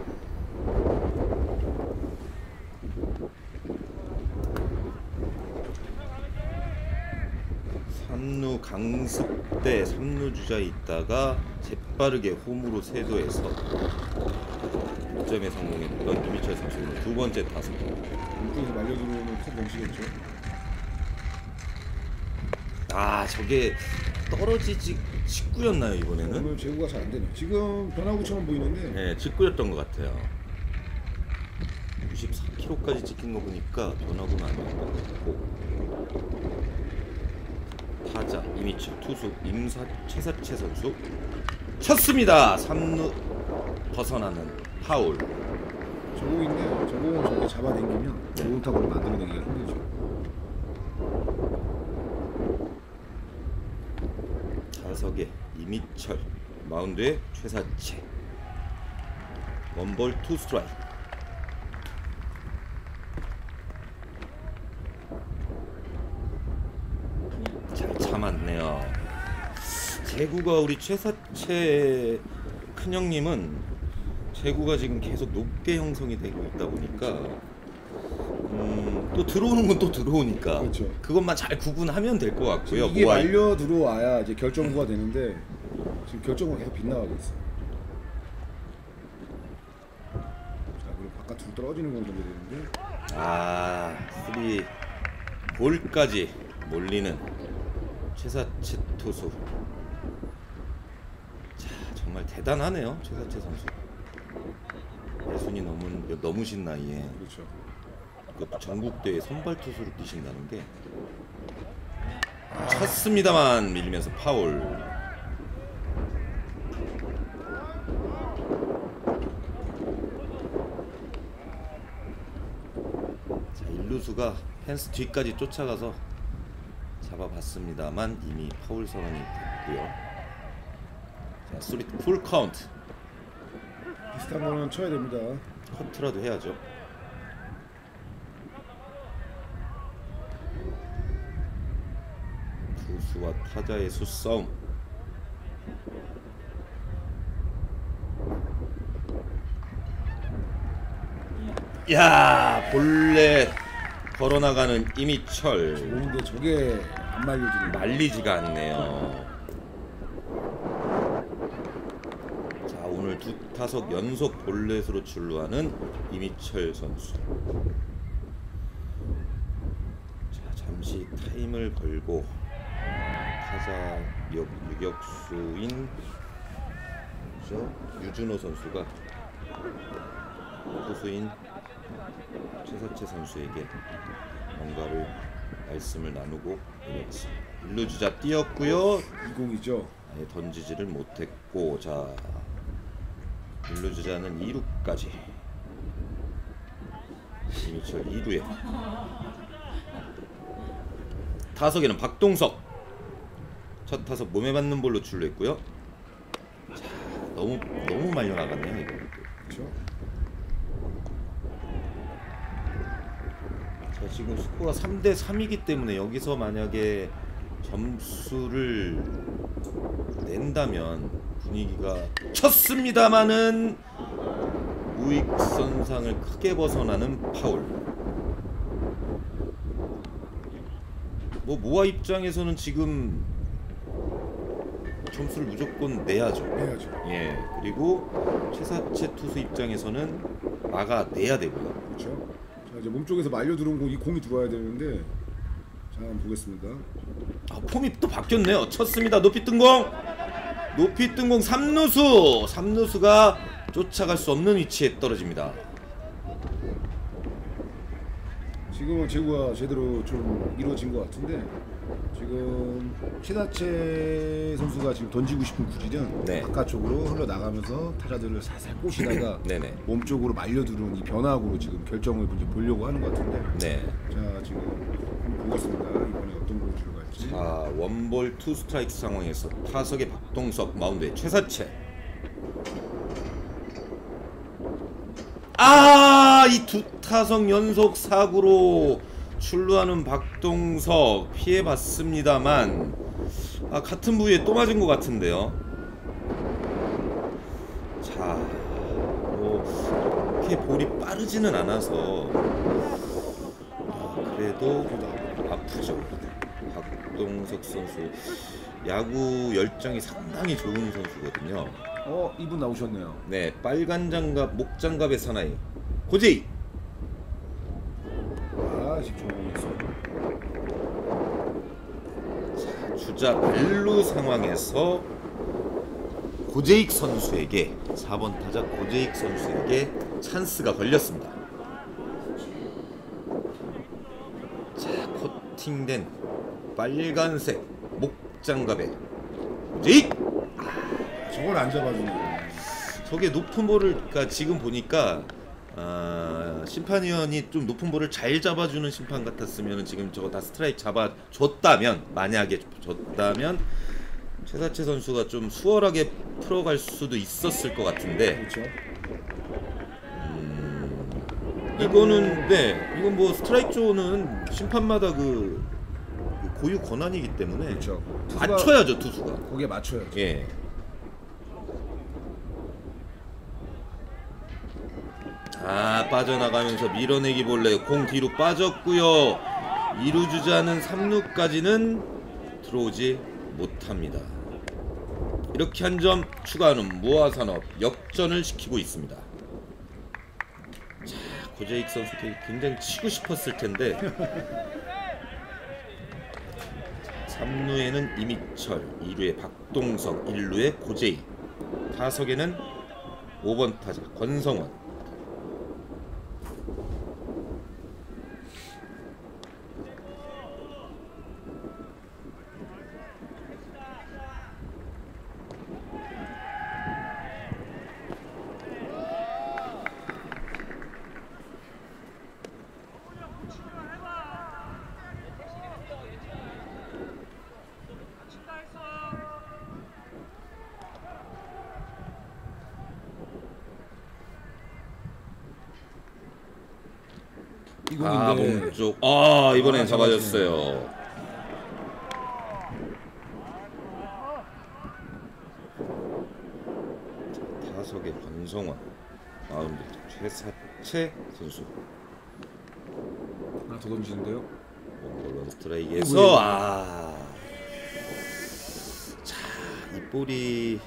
삼 루 강습 때 삼 루 주자에 있다가 재빠르게 홈으로 세도해서 득점에 성공했던 이미철 선수는 두 번째 타석. 몸쪽에서 말려주는 컵 명시겠죠. 아 저게 떨어지지 직구였나요 이번에는? 오늘 제구가 잘 안 되네요. 지금 변화구처럼 보이는데 네, 직구였던 것 같아요. 구십사 킬로그램까지 찍힌 거 보니까 변화구는 아니었던 것 같고. 타자 이미철, 투수 임사 최사채 선수 쳤습니다. 삼 루 벗어나는 파울. 저공인데 저공을 저렇게 잡아당기면 좋은 타구를 만들어내기가 힘들죠. 타석에 이미철, 마운드에 최사채. 원볼 투 스트라이크. 잘 참았네요. 제구가 우리 최사채 큰형님은 제구가 지금 계속 높게 형성이 되고 있다 보니까 음, 또 들어오는 건 또 들어오니까 그렇죠. 그것만 잘 구분하면 될 것 같고요. 이게 모아이. 말려 들어와야 이제 결정구가 되는데 지금 결정구가 계속 빗나가고 있어요. 자 그리고 바깥으로 떨어지는 공 던져야 되는데 아, 쓰리 볼까지 몰리는 최사채 투수. 자, 정말 대단하네요, 최사채 선수. 예순이 넘은 넘으신 나이에 그렇죠. 그 전국 대회 선발 투수로 뛰신다는 게 쳤습니다만 밀리면서 파울. 자, 일루수가 펜스 뒤까지 쫓아가서 잡아봤습니다만 이미 파울 선언이 됐고요. 자, 쓰리 풀 카운트. 비슷한 거는 쳐야 됩니다. 커트라도 해야죠. 투수와 타자의 수싸움. 야, 본래 걸어나가는 이미철. 좋은데 저게 안 말려주는 거. 말리지가 않네요. 자, 오늘 두 타석 연속 볼넷으로 출루하는 이미철 선수. 자, 잠시 타임을 걸고 타자 역, 유격수인 그죠? 유준호 선수가 투수인 최사채 선수에게 뭔가를 말씀을 나누고 내려갔습니다. 일루 주자 뛰었고요. 이공이죠. 아예 던지지를 못했고, 자 일루 주자는 이 루까지. 이미철 이 루에 타석에는 박동석. 첫 타석 몸에 맞는 볼로 출루했고요. 자, 너무 너무 말려 나갔네요 이거. 그렇죠. 자, 지금 스코어가 삼 대 삼이기 때문에 여기서 만약에 점수를 낸다면 분위기가 쳤습니다마는 우익선상을 크게 벗어나는 파울. 뭐 모아 입장에서는 지금 점수를 무조건 내야죠. 해야죠. 예, 그리고 최사채 투수 입장에서는 막아내야 되고요. 그렇죠. 자 이제 몸쪽에서 말려 들어온 공, 이 공이 들어와야 되는데 자 한번 보겠습니다. 아, 폼이 또 바뀌었네요. 쳤습니다. 높이 뜬 공. 높이 뜬 공 삼 루수. 삼 루수가 쫓아갈 수 없는 위치에 떨어집니다. 지금은 제구가 제대로 좀 이루어진 것 같은데 지금 최사채 선수가 지금 던지고 싶은 구질은 네. 바깥쪽으로 흘러나가면서 타자들을 살살 꼬시다가 네네. 몸쪽으로 말려 들어온 이 변화구로 지금 결정을 이제 보려고 하는 것 같은데 네. 자 지금 한번 보겠습니다. 이번에 어떤 공을 들어갈지. 자, 원볼 투 스트라이크 상황에서 타석의 박동석, 마운드의 최사채. 아, 이 두 타석 연속 사구로 출루하는 박동석 피해봤습니다만, 아, 같은 부위에 또 맞은 것 같은데요. 자, 뭐 그렇게 볼이 빠르지는 않아서 아, 그래도 아프죠. 박동석 선수 야구 열정이 상당히 좋은 선수거든요. 어 이분 나오셨네요. 네, 빨간 장갑, 목 장갑의 사나이 고재희. 하나씩 조공했어요. 자, 주자 발루 상황에서 고재익 선수에게 사 번 타자 고재익 선수에게 찬스가 걸렸습니다. 자, 코팅된 빨간색 목장갑에 고재익! 저걸 안 잡아주는 거예요. 저게 높은 볼을, 그러니까 지금 보니까 아, 심판위원이 좀 높은 볼을 잘 잡아주는 심판 같았으면 지금 저거 다 스트라이크 잡아줬다면, 만약에 줬다면 최사채 선수가 좀 수월하게 풀어갈 수도 있었을 것 같은데, 그렇죠. 음, 이거는 네, 이건 뭐 스트라이크 존은 심판마다 그, 그 고유 권한이기 때문에 그렇죠. 맞춰야죠, 투수가. 거기에 맞춰야죠. 예. 아, 빠져나가면서 밀어내기 볼래 공 뒤로 빠졌고요. 이 루 주자는 삼 루까지는 들어오지 못합니다. 이렇게 한 점 추가하는 모아산업 역전을 시키고 있습니다. 자, 고재익 선수 굉장히 치고 싶었을 텐데 삼 루에는 이미철, 이 루에 박동석, 일 루에 고재익, 타석에는 오 번 타자 권성원. 아, 이거는 몸쪽. 아, 이번엔 아, 잡아줬어요. 자, 타석의 권성원, 마운드 최사채 선수. 하나 더 던지는데요. 원볼 스트라이크에서 아, 자, 이 볼이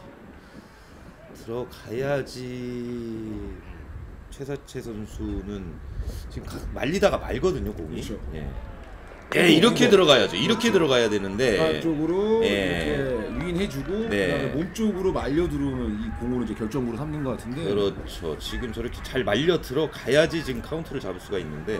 들어가야지. 최사채 선수는 지금 가, 말리다가 말거든요, 공이. 그렇죠. 예. 예, 이렇게 들어가야죠. 이렇게 들어가야 되는데. 쪽으로 예. 이렇게 유인해주고 네. 그다음에 몸 쪽으로 말려 들어오는 이 공으로 이제 결정구로 삼는 것 같은데. 그렇죠. 지금 저렇게 잘 말려 들어가야지 지금 카운트를 잡을 수가 있는데.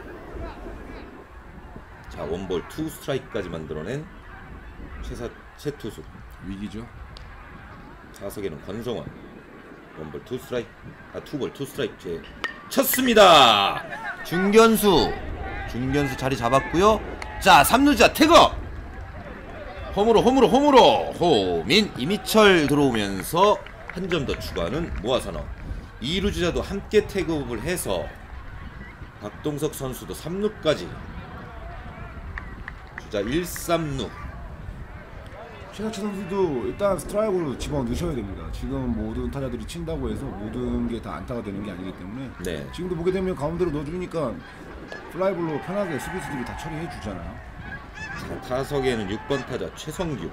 자, 원볼 투 스트라이크까지 만들어낸 최사채 투수. 위기죠. 타석에는 권성원. 원볼 투 스트라이크, 아 투볼 투 스트라이크 제 쳤습니다. 중견수, 중견수 자리 잡았고요. 자, 삼 루자 태거. 홈으로 홈으로 홈으로 홈인 이미철 들어오면서 한 점 더 추가하는 모아산업. 이 루 주자도 함께 태그업을 해서 박동석 선수도 삼 루까지. 주자 일, 삼 루. 최사채 선수도 일단 스트라이크로 집어넣으셔야 됩니다. 지금 모든 타자들이 친다고 해서 모든 게 다 안타가 되는 게 아니기 때문에. 네. 지금도 보게 되면 가운데로 넣어주니까 플라이볼로 편하게 수비수들이 다 처리해 주잖아요. 자, 타석에는 육 번 타자 최성규.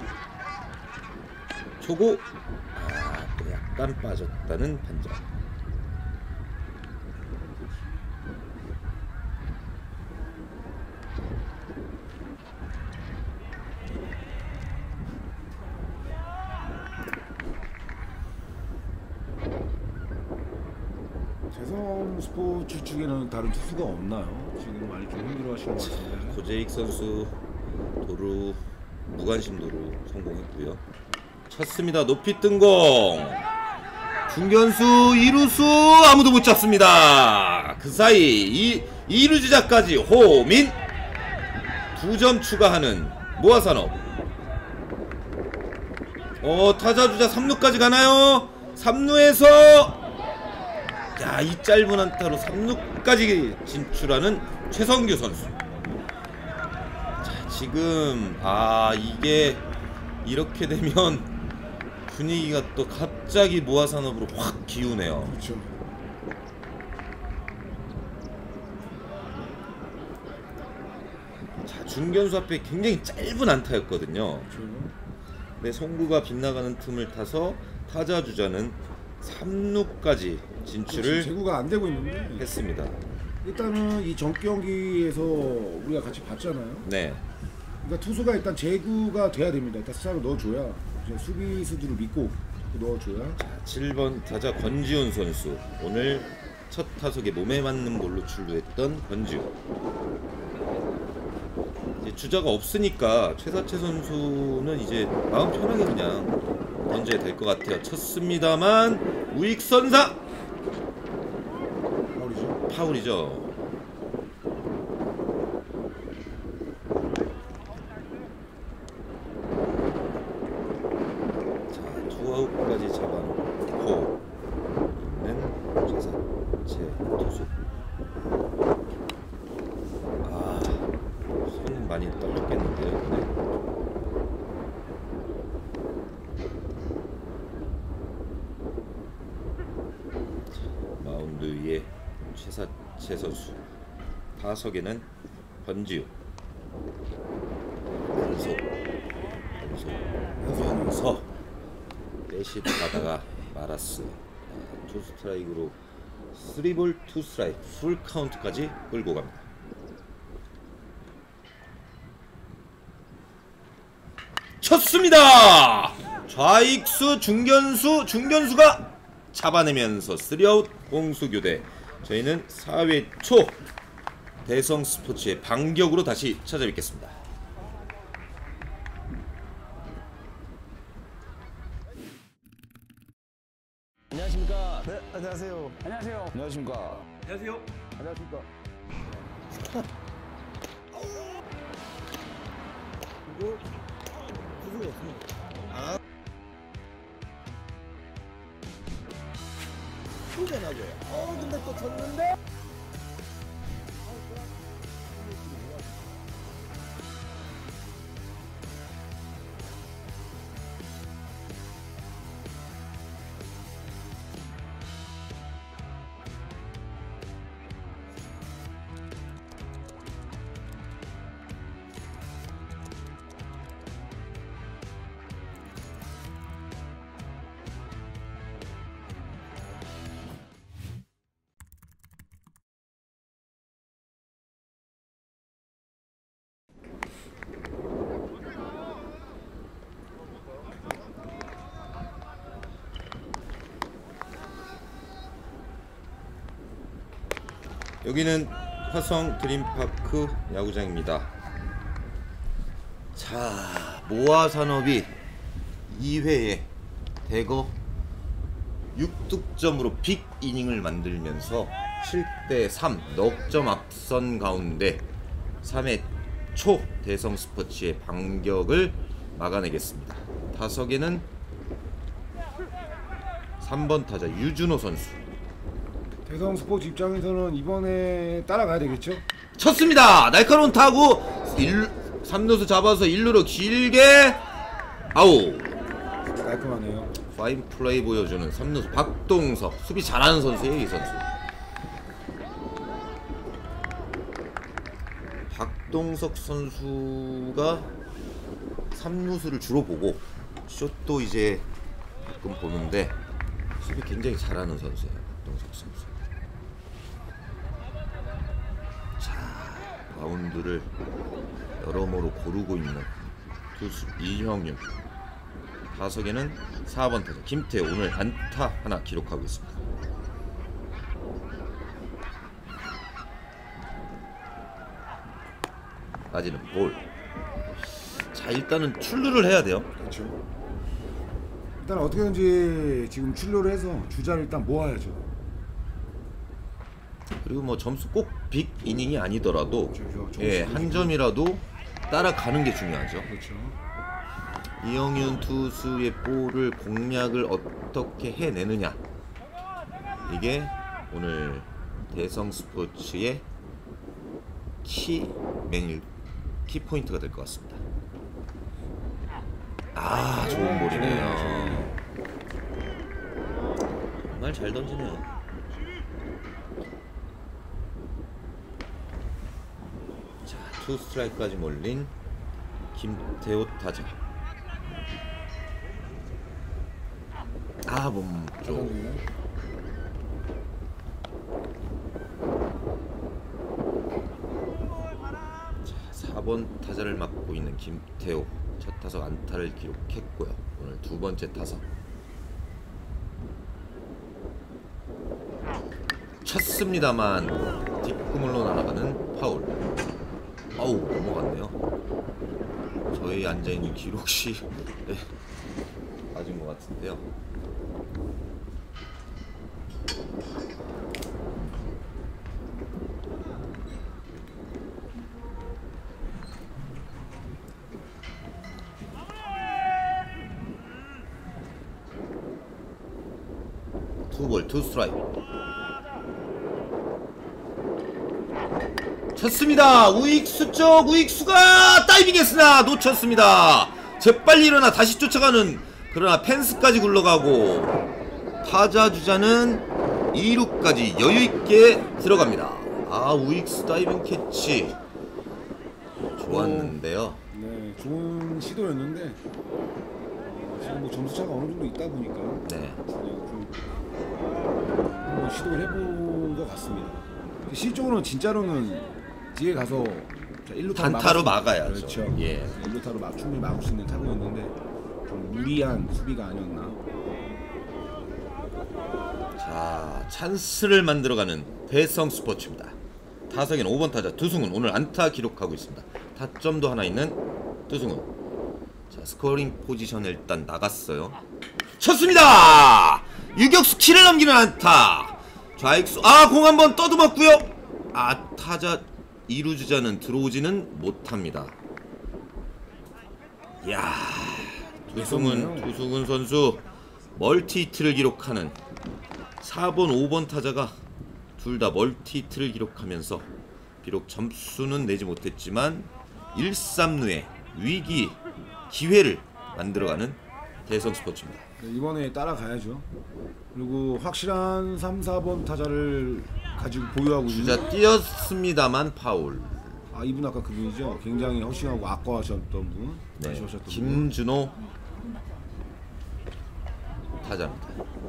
초고. 아, 또 약간 빠졌다는 판정. 대성 스포츠 측에는 다른 투수가 없나요? 지금 많이 좀 힘들어하시는 것 같은데. 고재익 선수 도루 무관심 도루 성공했고요. 쳤습니다. 높이 뜬 공. 중견수 이 루수 아무도 못 잡습니다. 그 사이 이 루 주자까지 홈인 두 점 추가하는 모아산업. 어, 타자 주자 삼 루까지 가나요? 삼 루에서 야, 이 짧은 안타로 삼 루까지 진출하는 최성규 선수. 자, 지금 아, 이게 이렇게 되면 분위기가 또 갑자기 모아산업으로 확 기우네요. 그렇죠. 자, 중견수 앞에 굉장히 짧은 안타였거든요. 그렇죠. 근데 송구가 빗나가는 틈을 타서 타자 주자는 삼 루까지 진출을 제구가 안 되고 있는데. 했습니다. 일단은 이 전 경기에서 우리가 같이 봤잖아요. 네. 그러니까 투수가 일단 제구가 돼야 됩니다. 일단 스타를 넣어줘야 이제 수비수들을 믿고 넣어줘야. 칠 번 타자 권지훈 선수. 오늘 첫 타석에 몸에 맞는 볼로 출루했던 권지훈. 이제 주자가 없으니까 최사채 선수는 이제 마음 편하게 그냥 던져야 될 것 같아요. 쳤습니다만 우익선사 파울이죠. 파울이죠. 자, 투아웃까지 잡아놓고 있는 최사채 투수. 아, 손은 많이 떨렸겠는데요. 네. 마운드 위에 최사채 선수, 타석에는 권지우, 연속, 연속, 연서 빼시도 가다가 말았어요. 아, 투 스트라이크로 쓰리 볼 투 스트라이크 풀 카운트까지 끌고 갑니다. 쳤습니다. 좌익수 중견수 중견수가 잡아내면서 쓰리 아웃 공수 교대. 저희는 사 회 초 대성 스포츠의 반격으로 다시 찾아뵙겠습니다. 안녕하십니까. 네, 안녕하세요. 안녕하세요. 안녕하십니까. 안녕하십니까. 그리고 투수가 없습니다. 아. 또 변하고요. 어, 근데 또 쳤는데. 여기는 화성 드림파크 야구장입니다. 자, 모아산업이 이 회에 대거 육 득점으로 빅 이닝을 만들면서 칠 대 삼 넉 점 앞선 가운데 삼 회 초 대성 스포츠의 반격을 막아내겠습니다. 타석에는 삼 번 타자 유준호 선수. 대성 스포츠 입장에서는 이번에 따라가야 되겠죠? 쳤습니다. 날카로운 타구 삼 루수 잡아서 일 루로 길게 아웃. 깔끔하네요. 파인 플레이 보여주는 삼 루수 박동석. 수비 잘하는 선수예요, 이 선수. 박동석 선수가 삼 루수를 주로 보고 숏도 이제 가끔 보는데 수비 굉장히 잘하는 선수예요, 박동석 선수. 자, 마운드를 여러모로 고르고 있는 투수 이형윤. 타석에는 사 번 타자 김태호. 오늘 안타 하나 기록하고 있습니다. 빠지는 볼. 자, 일단은 출루를 해야 돼요. 그렇죠. 일단 어떻게든지 지금 출루를 해서 주자를 일단 모아야죠. 그리고 뭐 점수 꼭 빅 이닝이 아니더라도 그렇죠. 예, 한 점이라도 따라가는 게 중요하죠. 그렇죠. 이영윤 투수의 볼을 공략을 어떻게 해내느냐, 이게 오늘 대성 스포츠의 키 메뉴 키 포인트가 될 것 같습니다. 아, 좋은 볼이네요. 정말 잘 던지네요. 자, 투 스트라이크까지 몰린 김태호 타자. 아, 몸쪽. 번 타자를 맡고 있는 김태호. 첫 타석 안타를 기록했고요. 오늘 두 번째 타석. 쳤습니다만 뒷구물로 날아가는 파울. 아우, 넘어갔네요. 저희 앉아있는 기록시 네, 맞은 것 같은데요. 투볼 투 스트라이크. 쳤습니다. 우익수 쪽 우익수가 다이빙했으나 놓쳤습니다. 재빨리 일어나 다시 쫓아가는, 그러나 펜스까지 굴러가고 타자 주자는 이 루까지 여유있게 들어갑니다. 아, 우익수 다이빙 캐치 좋았는데요. 네, 좋은 시도였는데 어, 지금 뭐 점수차가 어느 정도 있다 보니까 네. 그냥 좀 한번 시도를 해본 것 같습니다. 실적으로는 진짜로는 뒤에 가서 일 루타로 단타로 막아야죠. 그렇죠. 예. 일 루타로 막 충분히 막을 수 있는 타구였는데 좀 무리한 수비가 아니었나. 자, 찬스를 만들어가는 대성 스포츠입니다. 타석엔 오 번 타자 두승훈. 오늘 안타 기록하고 있습니다. 타점도 하나 있는 두승훈. 자, 스코어링 포지션에 일단 나갔어요. 쳤습니다. 유격수 키를 넘기는 안타. 좌익수, 아, 공 한번 떠듬었고요. 아, 타자 이 루 주자는 들어오지는 못합니다. 이야, 두승훈, 두승훈 선수 멀티히트를 기록하는 사 번, 오 번 타자가 둘 다 멀티히트를 기록하면서 비록 점수는 내지 못했지만 일, 삼 루에 위기 기회를 만들어가는 대성 스포츠입니다. 이번에 따라가야죠. 그리고 확실한 삼, 사 번 타자를 가지고 보유하고 있는. 주자 뛰었습니다만 파울. 아, 이분 아까 그분이죠. 굉장히 허싱하고 아까워하셨던 분. 네, 아쉬워하셨던 김준호 타자입니다.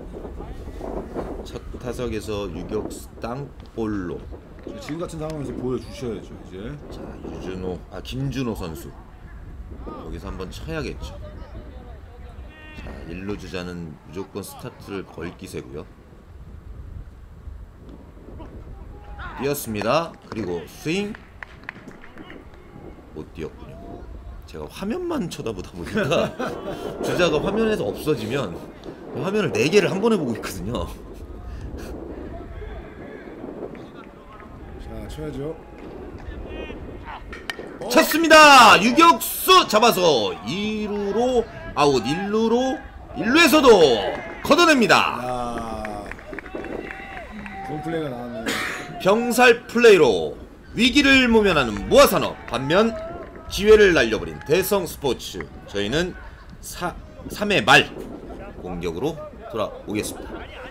첫 타석에서 유격수 땅볼로. 분. 지금 같은 상황에서 보여주셔야죠 이제. 자, 유준호, 아 김준호 선수 여기서 한번 쳐야겠죠. 자, 일 루 주자는 무조건 스타트를 걸 기세고요. 뛰었습니다. 그리고 스윙 못 뛰었군요. 제가 화면만 쳐다보다 보니까 주자가 화면에서 없어지면 화면을 네 개를 한 번에 보고 있거든요. 자, 쳐야죠. 쳤습니다. 유격수 잡아서 이 루로 아웃. 일 루로 일 루에서도 걷어냅니다. 야, 좋은 플레이가 나왔네요. 병살 플레이로 위기를 모면하는 모아산업. 반면 기회를 날려버린 대성 스포츠. 저희는 사, 삼 회 말 공격으로 돌아오겠습니다.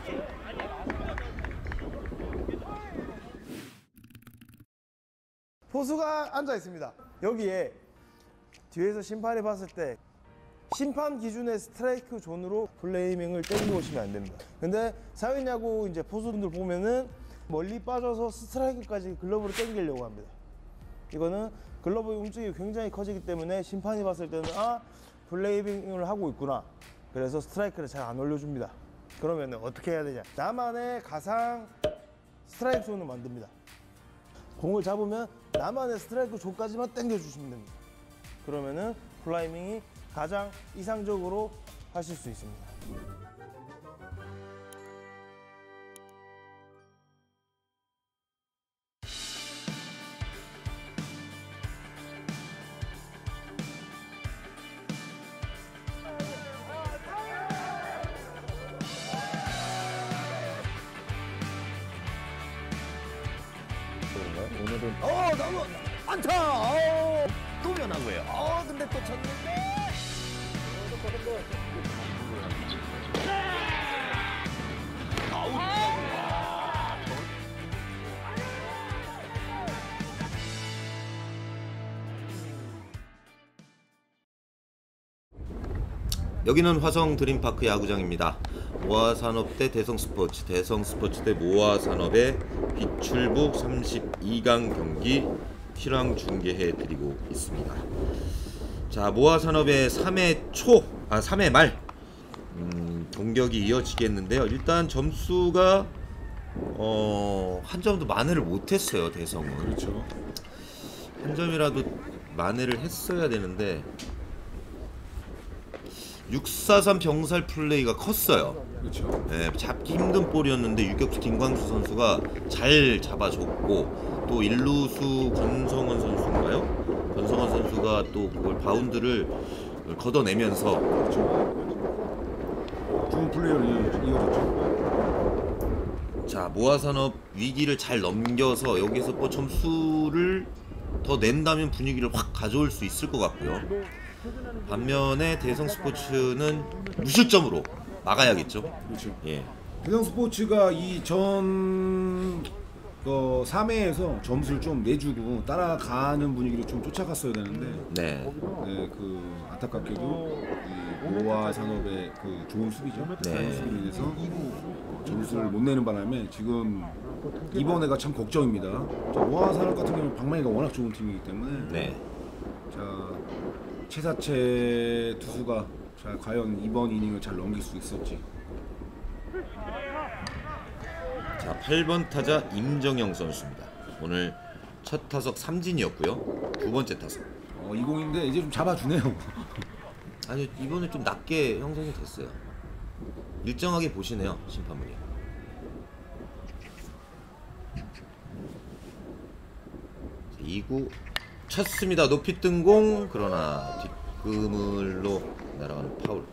포수가 앉아 있습니다. 여기에 뒤에서 심판이 봤을 때 심판 기준의 스트라이크 존으로 플레이밍을 땡겨 오시면 안 됩니다. 근데 사회인 야구 이제 포수분들 보면은 멀리 빠져서 스트라이크까지 글러브를 땡기려고 합니다. 이거는 글러브의 움직임이 굉장히 커지기 때문에 심판이 봤을 때는 아, 플레이밍을 하고 있구나. 그래서 스트라이크를 잘 안 올려줍니다. 그러면 어떻게 해야 되냐? 나만의 가상 스트라이크 존을 만듭니다. 공을 잡으면 나만의 스트라이크 존까지만 땡겨주시면 됩니다. 그러면은 플라이밍이 가장 이상적으로 하실 수 있습니다. 오늘은 어 너무 안타. 어, 또 변화고요. 어 근데 또 쳤는데. 여기는 화성 드림파크 야구장입니다. 모아산업 대 대성스포츠, 대성스포츠 대 모아산업의 비출북 삼십이 강 경기 실황 중계해 드리고 있습니다. 자, 모아산업의 삼 회 초, 아 삼 회 말 음, 공격이 이어지겠는데요. 일단 점수가 어, 한 점도 만회를 못했어요. 대성은. 그렇죠. 한 점이라도 만회를 했어야 되는데 육 사삼 병살 플레이가 컸어요. 그렇죠. 네, 잡기 힘든 볼이었는데 유격수 김광수 선수가 잘 잡아줬고 또 일루수 권성원 선수인가요? 권성원 선수가 또 그걸 바운드를 걷어내면서 좋은 플레이를 이어- 이어졌죠. 자, 모아산업 위기를 잘 넘겨서 여기서 뭐 점수를 더 낸다면 분위기를 확 가져올 수 있을 것 같고요. 반면에 대성 스포츠는 무실점으로 막아야겠죠. 그렇죠. 예. 대성 스포츠가 이전 어, 삼 회에서 점수를 좀 내주고 따라가는 분위기를 좀 쫓아갔어야 되는데 네. 네, 그 안타깝게도 이 모아 산업의 그 좋은 수비죠. 네. 좋은 수비로 인해서 점수를 못 내는 바람에 지금 이번에가 참 걱정입니다. 자, 모아 산업 같은 경우는 방망이가 워낙 좋은 팀이기 때문에 네. 자 최사채 투수가 자 과연 이번 이닝을 잘 넘길 수 있을지. 자, 팔 번 타자 임정영 선수입니다. 오늘 첫 타석 삼진이었고요. 두 번째 타석. 어, 이공인데 이제 좀 잡아주네요. 아니, 이번에 좀 낮게 형성이 됐어요. 일정하게 보시네요, 심판분이. 이 구 쳤습니다. 높이 뜬 공. 그러나 뒷그물로 날아가는 파울.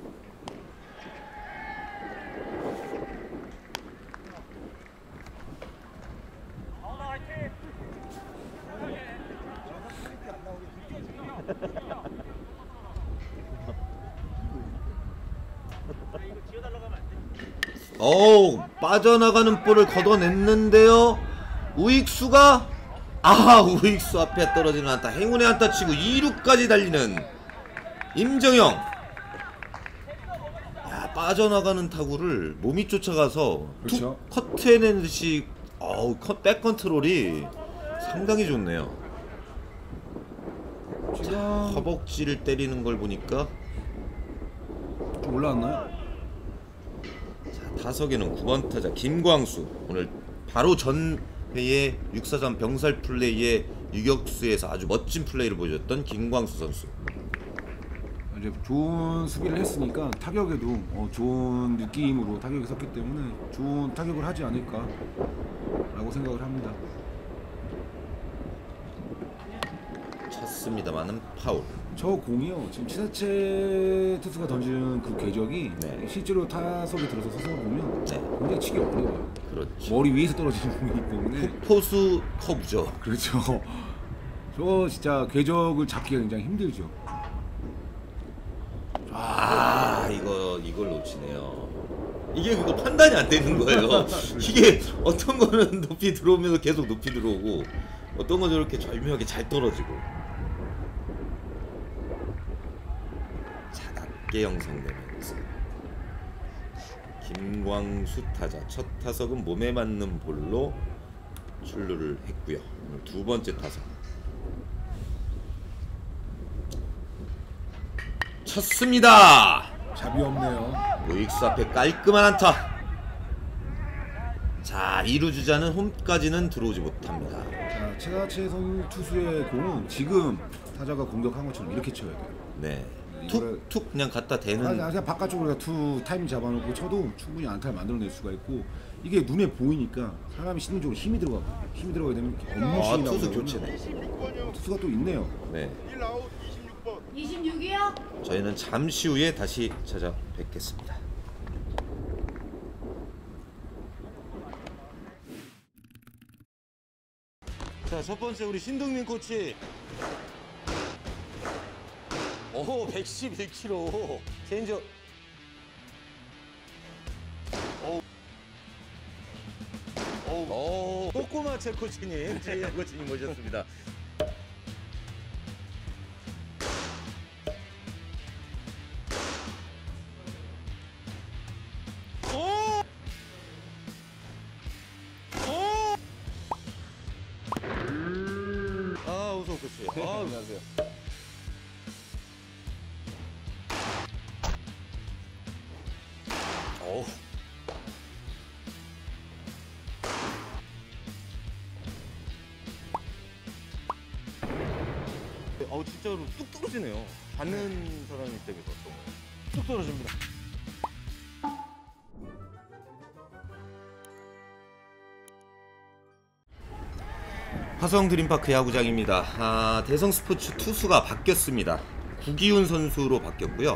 어우, 빠져나가는 볼을 걷어냈는데요. 우익수가 아 우익수 앞에 떨어지는 안타, 행운의 안타 치고 이 루까지 달리는 임정영. 야, 빠져나가는 타구를 몸이 쫓아가서 그렇죠. 툭 커트해내는 듯이 어우, 컷, 백 컨트롤이 상당히 좋네요. 지금 허벅지를 때리는 걸 보니까 좀 올라왔나요? 자, 타석에는 구 번 타자 김광수. 오늘 바로 전 회에 육 사삼 병살 플레이에 유격수에서 아주 멋진 플레이를 보여줬던 김광수 선수. 이제 좋은 수비를 했으니까 타격에도 어, 좋은 느낌으로 타격이 섰기 때문에 좋은 타격을 하지 않을까라고 생각을 합니다. 쳤습니다만은 파울. 저 공이요 지금 치사체 투수가 던지는 그 궤적이 네. 실제로 타석에 들어서 서서 보면 네, 굉장히 치기 어려워요. 그렇죠. 머리 위에서 떨어지는 공이기 때문에 포수 커브죠. 그렇죠. 저 진짜 궤적을 잡기가 굉장히 힘들죠. 아, 이거 이걸 놓치네요. 이게 그거 판단이 안 되는 거예요. 이게 어떤 거는 높이 들어오면서 계속 높이 들어오고 어떤 건 저렇게 절묘하게 잘 떨어지고. 자, 낮게 형성되면서 김광수 타자 첫 타석은 몸에 맞는 볼로 출루를 했고요. 오늘 두 번째 타석 쳤습니다. 잡이 없네요. 우익수 앞에 깔끔한 안타. 자, 이 루 주자는 홈까지는 들어오지 못합니다. 자, 최하체 선 투수의 공은 지금 타자가 공격한 것처럼 이렇게 쳐야 돼요. 네, 이거를- 툭툭 그냥 갖다 아, 대는. 그냥 바깥쪽으로 투 타임 잡아놓고 쳐도 충분히 안타를 만들어낼 수가 있고 이게 눈에 보이니까 사람이 심리적으로 힘이 들어가고 힘이 들어가게 되면 아, 업무심이 투수 나오거든요. 교체네. 투수가 또 있네요. 네, 이십육이요? 저희는 잠시 후에 다시 찾아뵙겠습니다. 자, 첫 번째 우리 신동민 코치. 오, 백십일 킬로그램. 체인저. 오. 오. 꼬꼬마 채 코치님, 최희한 코치님 모셨습니다. 아, 아, 안녕하세요. 어우. 어우 진짜로 뚝 떨어지네요. 받는 사람 입장에서 뚝 떨어집니다. 화성 드림파크 야구장입니다. 아, 대성 스포츠 투수가 바뀌었습니다. 구기훈 선수로 바뀌었고요.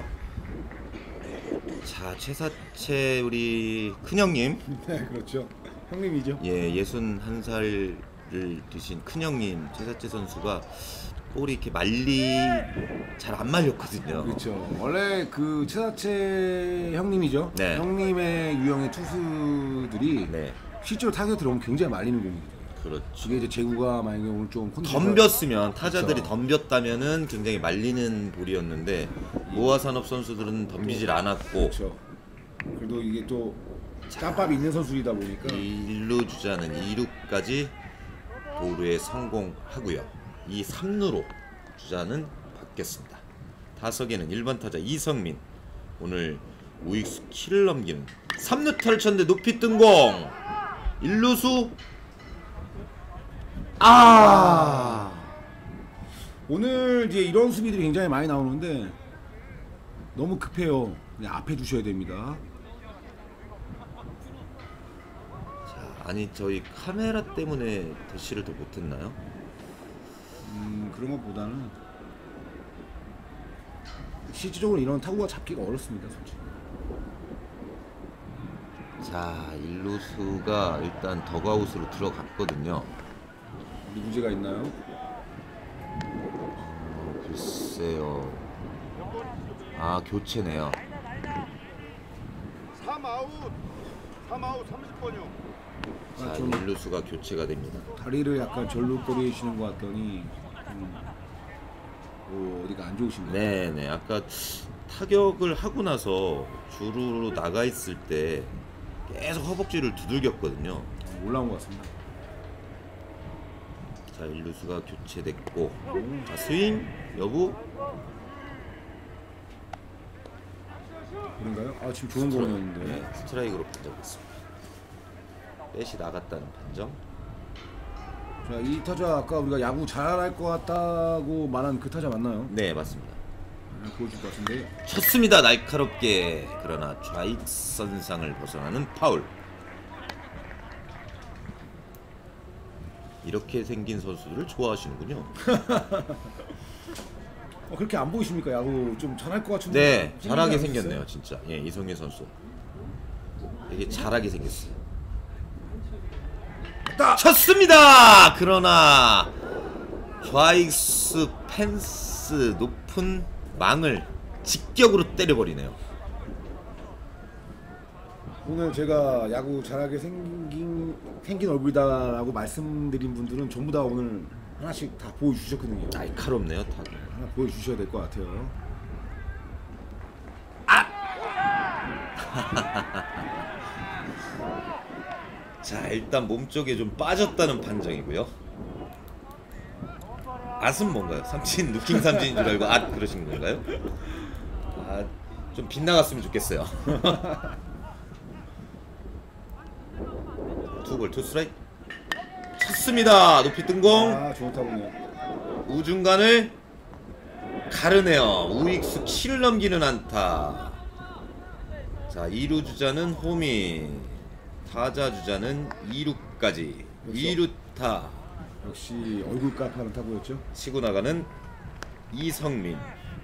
자, 최사채 우리 큰형님, 네, 그렇죠. 형님이죠. 예, 예순한 살을 드신 큰형님 최사채 선수가 볼이 이렇게 말리 잘 안 말렸거든요. 그렇죠. 원래 그 최사채 형님이죠. 네. 형님의 유형의 투수들이 네, 실제로 타격 들어오면 굉장히 말리는 공이거든요. 그렇죠. 이게 이제 제구가 만약에 오늘 좀 컨디션이- 덤볐으면 타자들이 그렇죠. 덤볐다면은 굉장히 말리는 볼이었는데 모아산업 선수들은 덤비질 않았고 그렇죠. 그래도 이게 또 짬밥이 있는 선수이다 보니까 일루 주자는 이 루까지 도루에 성공하고요. 이 삼 루로 주자는 바뀌었습니다. 타석에는 일 번 타자 이성민, 오늘 우익수 키를 넘기는 삼 루 탈쳤는데 높이 뜬 공, 일 루수 아 오늘 이제 이런 수비들이 굉장히 많이 나오는데 너무 급해요. 그냥 앞에 주셔야 됩니다. 자, 아니 저희 카메라 때문에 대시를 더 못했나요? 음, 그런 것보다는 실질적으로 이런 타구가 잡기가 어렵습니다, 솔직히. 자, 일 루수가 일단 더그아웃으로 들어갔거든요. 우리 문제가 있나요? 어, 글쎄요. 아, 교체네요. 삼 아웃 삼 아웃 삼십 번이요. 자, 좀- 일 루수가 교체가 됩니다. 다리를 약간 절룩거리시는 것 같더니 좀 뭐 어디가 안 좋으신 거예요? 네네. 아까 타격을 하고 나서 주루로 나가 있을 때 계속 허벅지를 두들겼거든요. 올라온 것 같습니다. 자, 일 루수가 교체됐고, 자, 스윙 여부. 그런가요? 아, 지금 좋은 공이었는데. 네, 스트라이크로 판정했습니다. 뱃이 나갔다는 판정. 자, 이 타자 아까 우리가 야구 잘할 것 같다고 말한 그 타자 맞나요? 네, 맞습니다. 네, 보여줄 것 같은데. 쳤습니다. 날카롭게. 그러나 좌익선상을 벗어나는 파울. 이렇게 생긴 선수들을 좋아하시는군요. 어, 그렇게 안 보이십니까? 야구 좀 잘할 것 같은데. 네, 잘하게 생기지 생겼네요, 않으셨어요? 진짜. 예, 이성윤 선수. 되게 잘하게 생겼어요. 쳤습니다. 그러나 좌익수 펜스 높은 망을 직격으로 때려버리네요. 오늘 제가 야구 잘하게 생긴 생긴 얼굴이다라고 말씀드린 분들은 전부 다 오늘 하나씩 다 보여주셨거든요. 날카롭네요, 타격. 하나 보여주셔야 될 것 같아요. 자, 일단 몸쪽에 좀 빠졌다는 판정이고요. 앗은 뭔가요? 삼진, 누킹 삼진인 줄 알고 앗 그러신 건가요? 아, 좀 빗나갔으면 좋겠어요. 투볼 투스트라이크 쳤습니다. 높이 뜬 공, 아, 좋은 타구네요. 우중간을 가르네요. 우익수 키를 넘기는 안타. 자, 이 루 주자는 호미, 타자 주자는 이 루까지. 이 루타 역시 얼굴값 하는 타구였죠. 치고 나가는 이성민.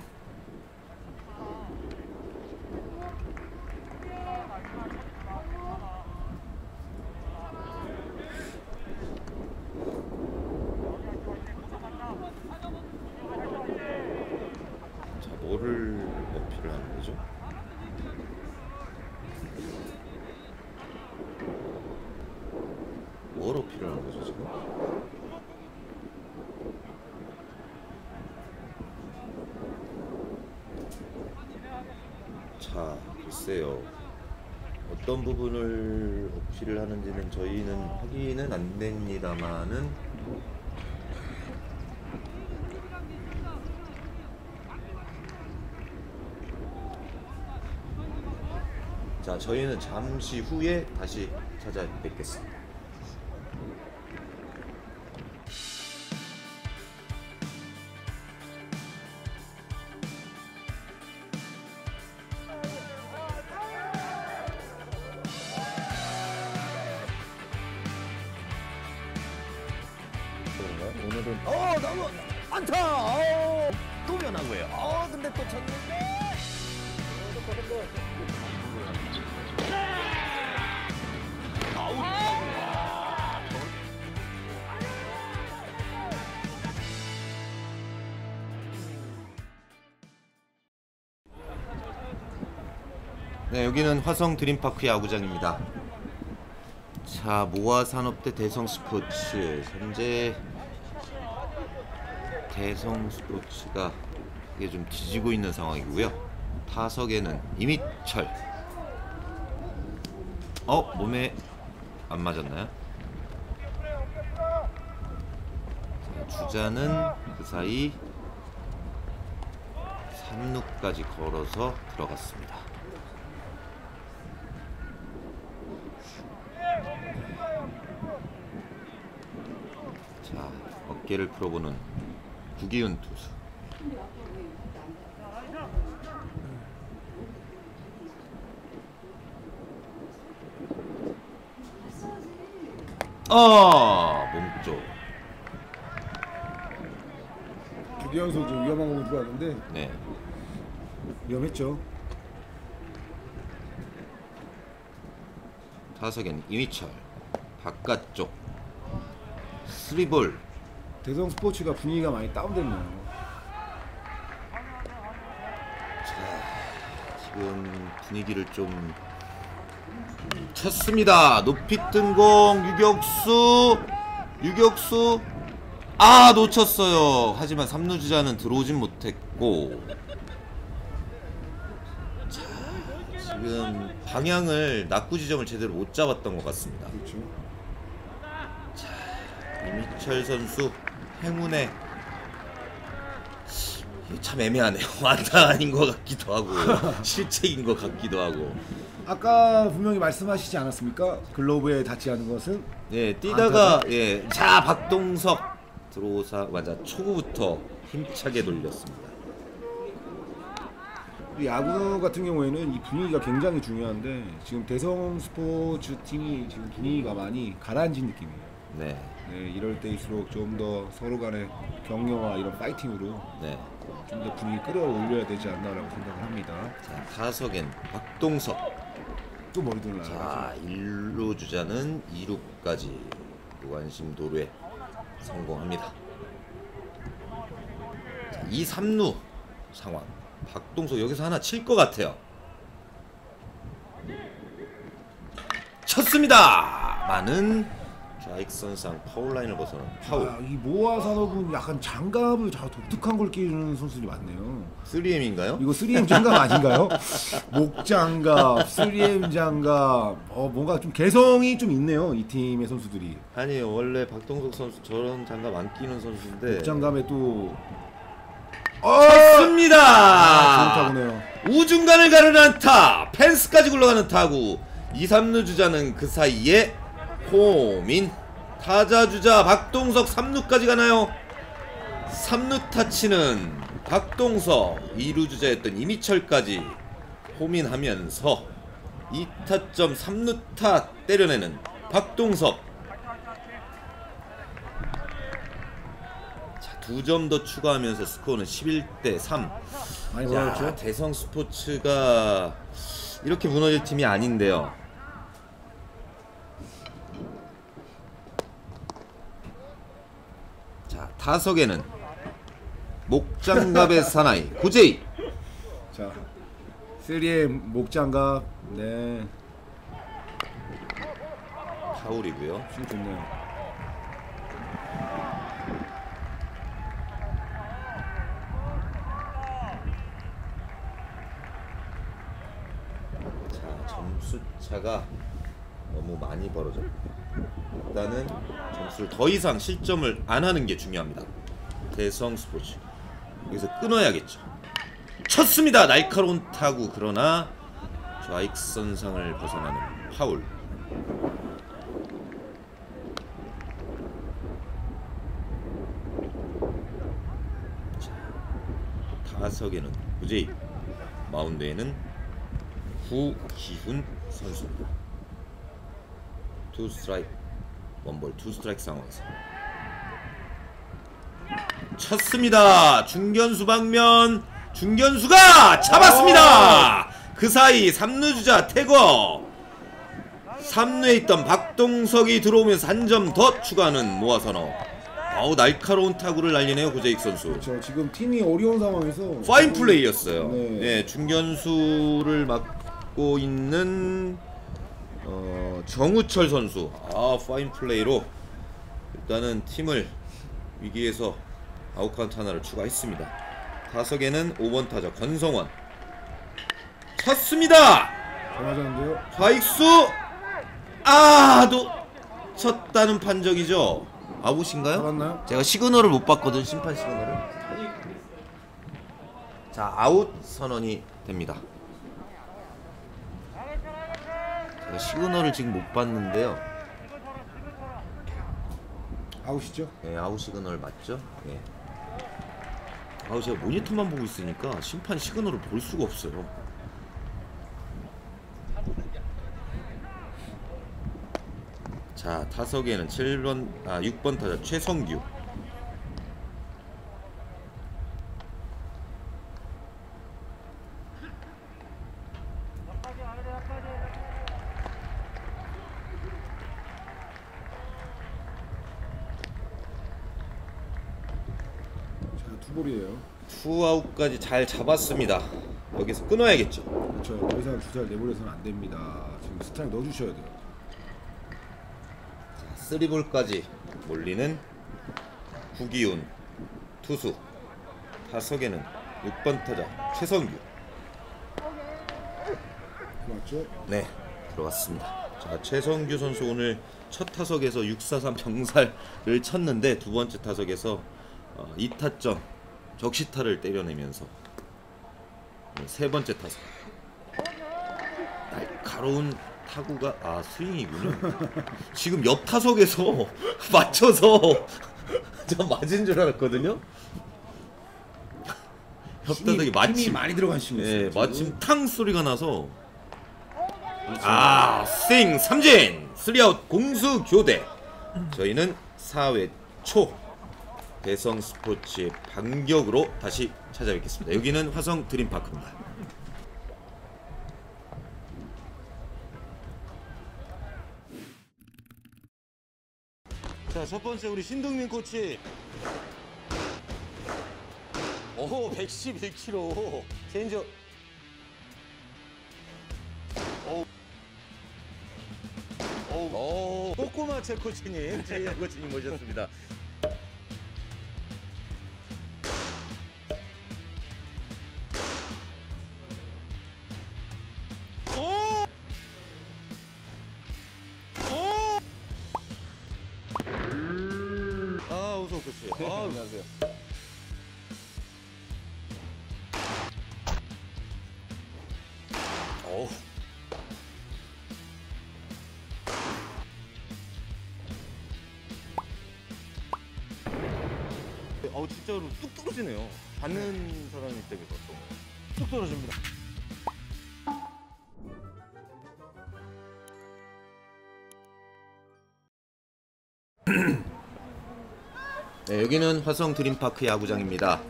자, 뭐를 어필을 하는 거죠? 뭘 어필을 하는 거죠 지금? 자, 글쎄요. 어떤 부분을 어필을 하는지는 저희는 확인은 안 됩니다만은 자, 저희는 잠시 후에 다시 찾아뵙겠습니다. 오늘은 어 너무 안타. 어, 또 변화고요. 어 근데 또 쳤는데. 네, 여기는 화성 드림파크 야구장입니다. 자, 모아산업대 대성스포츠. 현재 대성스포츠가 이게 좀 뒤지고 있는 상황이고요. 타석에는 이미철. 어? 몸에 안 맞았나요? 자, 주자는 그 사이 삼 루까지 걸어서 들어갔습니다. 자, 어깨를 풀어보는 구기훈 투수. 아, 몸쪽. 구기현 선수 좀 위험한 공을 들어왔는데 네. 위험했죠. 타석엔 이미철. 바깥쪽. 쓰리볼. 대성 스포츠가 분위기가 많이 다운됐네요. 지금 분위기를 좀 쳤습니다. 높이 뜬 공 유격수. 유격수. 아, 놓쳤어요. 하지만 삼 루 주자는 들어오진 못했고. 자, 지금 방향을 낙구 지점을 제대로 못 잡았던 것 같습니다. 그렇죠. 이미철 선수 행운에 참 애매하네요. 안타 아닌 것 같기도 하고 실책인 것 같기도 하고. 아까 분명히 말씀하시지 않았습니까? 글로브에 닿지 않은 것은 예, 뛰다가 예, 자 박동석 들어오사 맞아 초구부터 힘차게 돌렸습니다. 야구 같은 경우에는 이 분위기가 굉장히 중요한데 지금 대성 스포츠 팀이 지금 분위기가 많이 가라앉은 느낌이에요. 네, 네, 이럴 때일수록 좀 더 서로 간의 격려와 이런 파이팅으로 네. 좀 더 분위기 끌어올려야 되지 않나라고 생각을 합니다. 자, 타석엔 박동석. 또 머리도 날아가죠. 자, 일 루 주자는 이 루까지 무관심 도루에 성공합니다. 자, 이, 삼 루 상황. 박동석 여기서 하나 칠 것 같아요. 쳤습니다. 많은 좌익선상 파울라인을 벗어난 파울. 아, 이 모아 산업은 약간 장갑을 자 독특한 걸 끼는 선수들이 많네요. 쓰리 엠인가요? 이거 쓰리 엠 장갑 아닌가요? 목 장갑, 쓰리 엠 장갑, 어 뭔가 좀 개성이 좀 있네요. 이 팀의 선수들이. 아니, 원래 박동석 선수 저런 장갑 안 끼는 선수인데. 목 장갑에 또 쳤습니다. 아, 좋은 타구네요. 우중간을 가는 안타. 펜스까지 굴러가는 타구. 이, 삼 루 주자는 그 사이에 홈인. 타자 주자 박동석 삼 루까지 가나요? 삼 루 타치는 박동석, 이 루 주자였던 이미철까지 홈인하면서 이 타점 삼 루타 때려내는 박동석. 자, 두 점 더 추가하면서 스코어는 십일 대 삼. 많이 야, 벌어졌죠? 대성 스포츠가 이렇게 무너질 팀이 아닌데요. 자, 타석에는 목장갑의 사나이 구제이. 자, 쓰리 엠 목 장갑. 네, 파울이고요. 좀 좋네요. 자, 점수 차가 너무 많이 벌어졌고, 일단은 점수를 더 이상 실점을 안 하는 게 중요합니다. 대성 스포츠 여기서 끊어야겠죠. 쳤습니다. 날카로운 타구. 그러나 좌익선상을 벗어나는 파울. 자, 타석에는 구제익, 마운드에는 후기훈 선수입니다. 투 스트라이크 원볼 투 스트라이크 상황에서 쳤습니다. 중견수 방면, 중견수가 잡았습니다. 그 사이 삼 루 주자 태거, 삼 루에 있던 박동석이 들어오면서 한 점 더 추가하는 모아선호. 아우, 날카로운 타구를 날리네요 고재익 선수. 그렇죠. 지금 팀이 어려운 상황에서 파인 플레이였어요. 네. 네, 중견수를 맡고 있는 어, 정우철 선수. 아, 파인 플레이로 일단은 팀을 위기에서 아웃카운트 하나를 추가했습니다. 타석에는 오 번 타자 권성원. 쳤습니다. 잘 맞았는데요. 좌익수. 아, 도 쳤다는 판정이죠. 아웃인가요? 잡았나요? 제가 시그널을 못 봤거든, 심판 시그널을. 자, 아웃 선언이 됩니다. 제가 시그널을 지금 못 봤는데요. 아웃이죠? 네, 아웃 시그널 맞죠? 네. 아우, 제가 모니터만 보고 있으니까 심판 시그널을 볼 수가 없어요. 자, 타석에는 칠 번, 아, 육 번 타자 최성규. 자, 투볼이에요. 투아웃까지 잘 잡았습니다. 여기서 끊어야겠죠. 그렇죠. 더 이상 주사를 내보내서는 안 됩니다. 지금 스트라이크 넣어주셔야 돼요. 쓰리볼까지 몰리는 구기훈 투수. 타석에는 육 번 타자 최성규. 맞죠? 네, 들어갔습니다. 자, 최성규 선수 오늘 첫 타석에서 육 사삼 병살을 쳤는데 두 번째 타석에서 어, 이 타점 적시타를 때려내면서 세 번째 타석 날카로운 타구가, 아, 스윙이군요. 지금 옆 타석에서 맞춰서 저 맞은 줄 알았거든요. 옆 타석이 마침 많이 들어간 심이었어요. 네, 마침 탕 소리가 나서. 아, 스윙 삼진, 쓰리아웃 공수 교대. 저희는 사 회 초 대성 스포츠의 반격으로 다시 찾아뵙겠습니다. 여기는 화성 드림파크입니다. 자, 첫 번째 우리 신동민 코치. 오, 백십일 킬로그램 체인저. 오, 오, 꼬꼬마 채 코치님, 제이야 코치님 모셨습니다. 오! 오! 아, 우석 코치. 아, 안녕하세요. 어우. 어우, 진짜로 뚝 떨어지네요. 받는 사람 입장에서 뚝 떨어집니다. 네, 여기는 화성 드림파크 야구장입니다.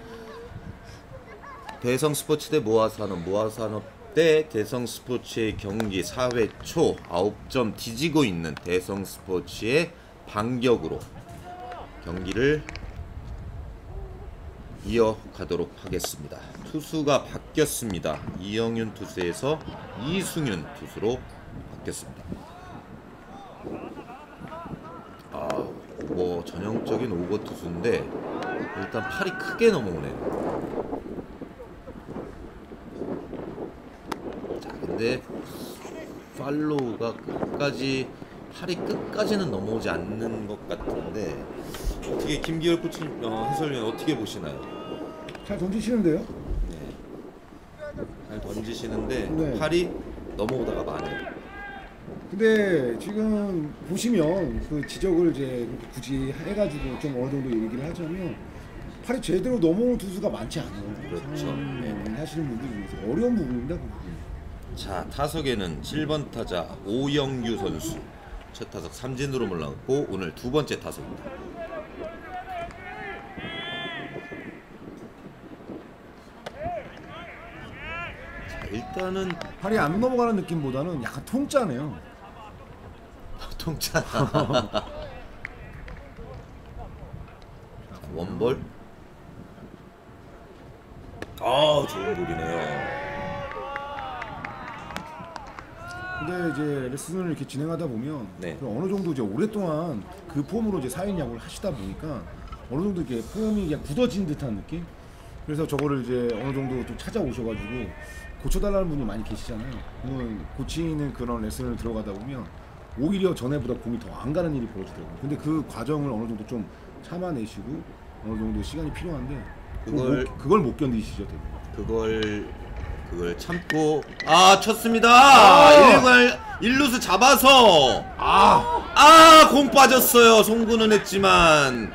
대성 스포츠 대 모아산업, 모아산업 대 대성 스포츠의 경기 사 회 초 아홉 점 뒤지고 있는 대성 스포츠의 반격으로 경기를 이어가도록 하겠습니다. 투수가 바뀌었습니다. 이영윤 투수에서 이승윤 투수로 바뀌었습니다. 아, 뭐 전형적인 오버 투수인데 일단 팔이 크게 넘어오네요. 자, 근데 팔로우가 끝까지, 팔이 끝까지는 넘어오지 않는 것 같은데 어떻게 김기열 코치, 어, 해설위원 어떻게 보시나요? 잘 던지시는데요? 네, 잘 던지시는데 네. 팔이 넘어오다가 많아요. 근데 지금 보시면 그 지적을 이제 굳이 해가지고 좀 어느 정도 얘기를 하자면 팔이 제대로 넘어오는 투수가 많지 않아요. 그렇죠. 네. 하시는 분들 중에서 어려운 부분입니다. 그 부분. 자, 타석에는 칠 번 타자 오영규 선수. 첫 타석 삼진으로 물러났고 오늘 두 번째 타석입니다. 자, 일단은 팔이 안 넘어가는 느낌보다는 약간 통짜네요. 통짜. 자, 원볼. 아, 좋은 볼이네요. 근데 이제 레슨을 이렇게 진행하다 보면 네. 그 어느 정도 이제 오랫동안 그 폼으로 이제 사인 야구를 하시다 보니까 어느 정도 이렇게 폼이 그냥 굳어진 듯한 느낌. 그래서 저거를 이제 어느 정도 또 찾아오셔가지고 고쳐달라는 분이 많이 계시잖아요. 그러면 고치는 그런 레슨을 들어가다 보면 오히려 전에보다 공이 더 안 가는 일이 벌어지더라고요. 근데 그 과정을 어느 정도 좀 참아내시고 어느 정도 시간이 필요한데 그걸- 못, 그걸 못 견디시죠, 되게. 그걸 그걸 참고 아 쳤습니다. 일루갈 일루수 잡아서 아아공 빠졌어요. 송구는 했지만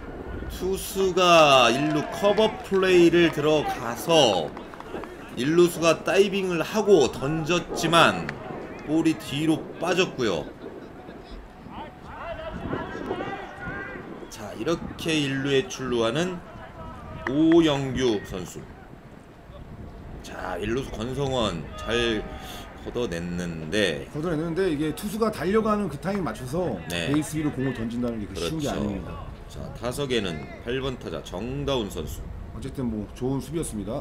투수가 일루 커버 플레이를 들어가서 일루수가 다이빙을 하고 던졌지만 볼이 뒤로 빠졌고요. 자, 이렇게 일루에 출루하는 오영규 선수. 자, 일루수 권성원 잘 걷어냈는데 걷어냈는데 이게 투수가 달려가는 그 타임 맞춰서 네. 베이스 위로 공을 던진다는 게 쉬운 게 그렇죠. 아닙니다. 자, 타석에는 팔 번 타자 정다운 선수. 어쨌든 뭐 좋은 수비였습니다.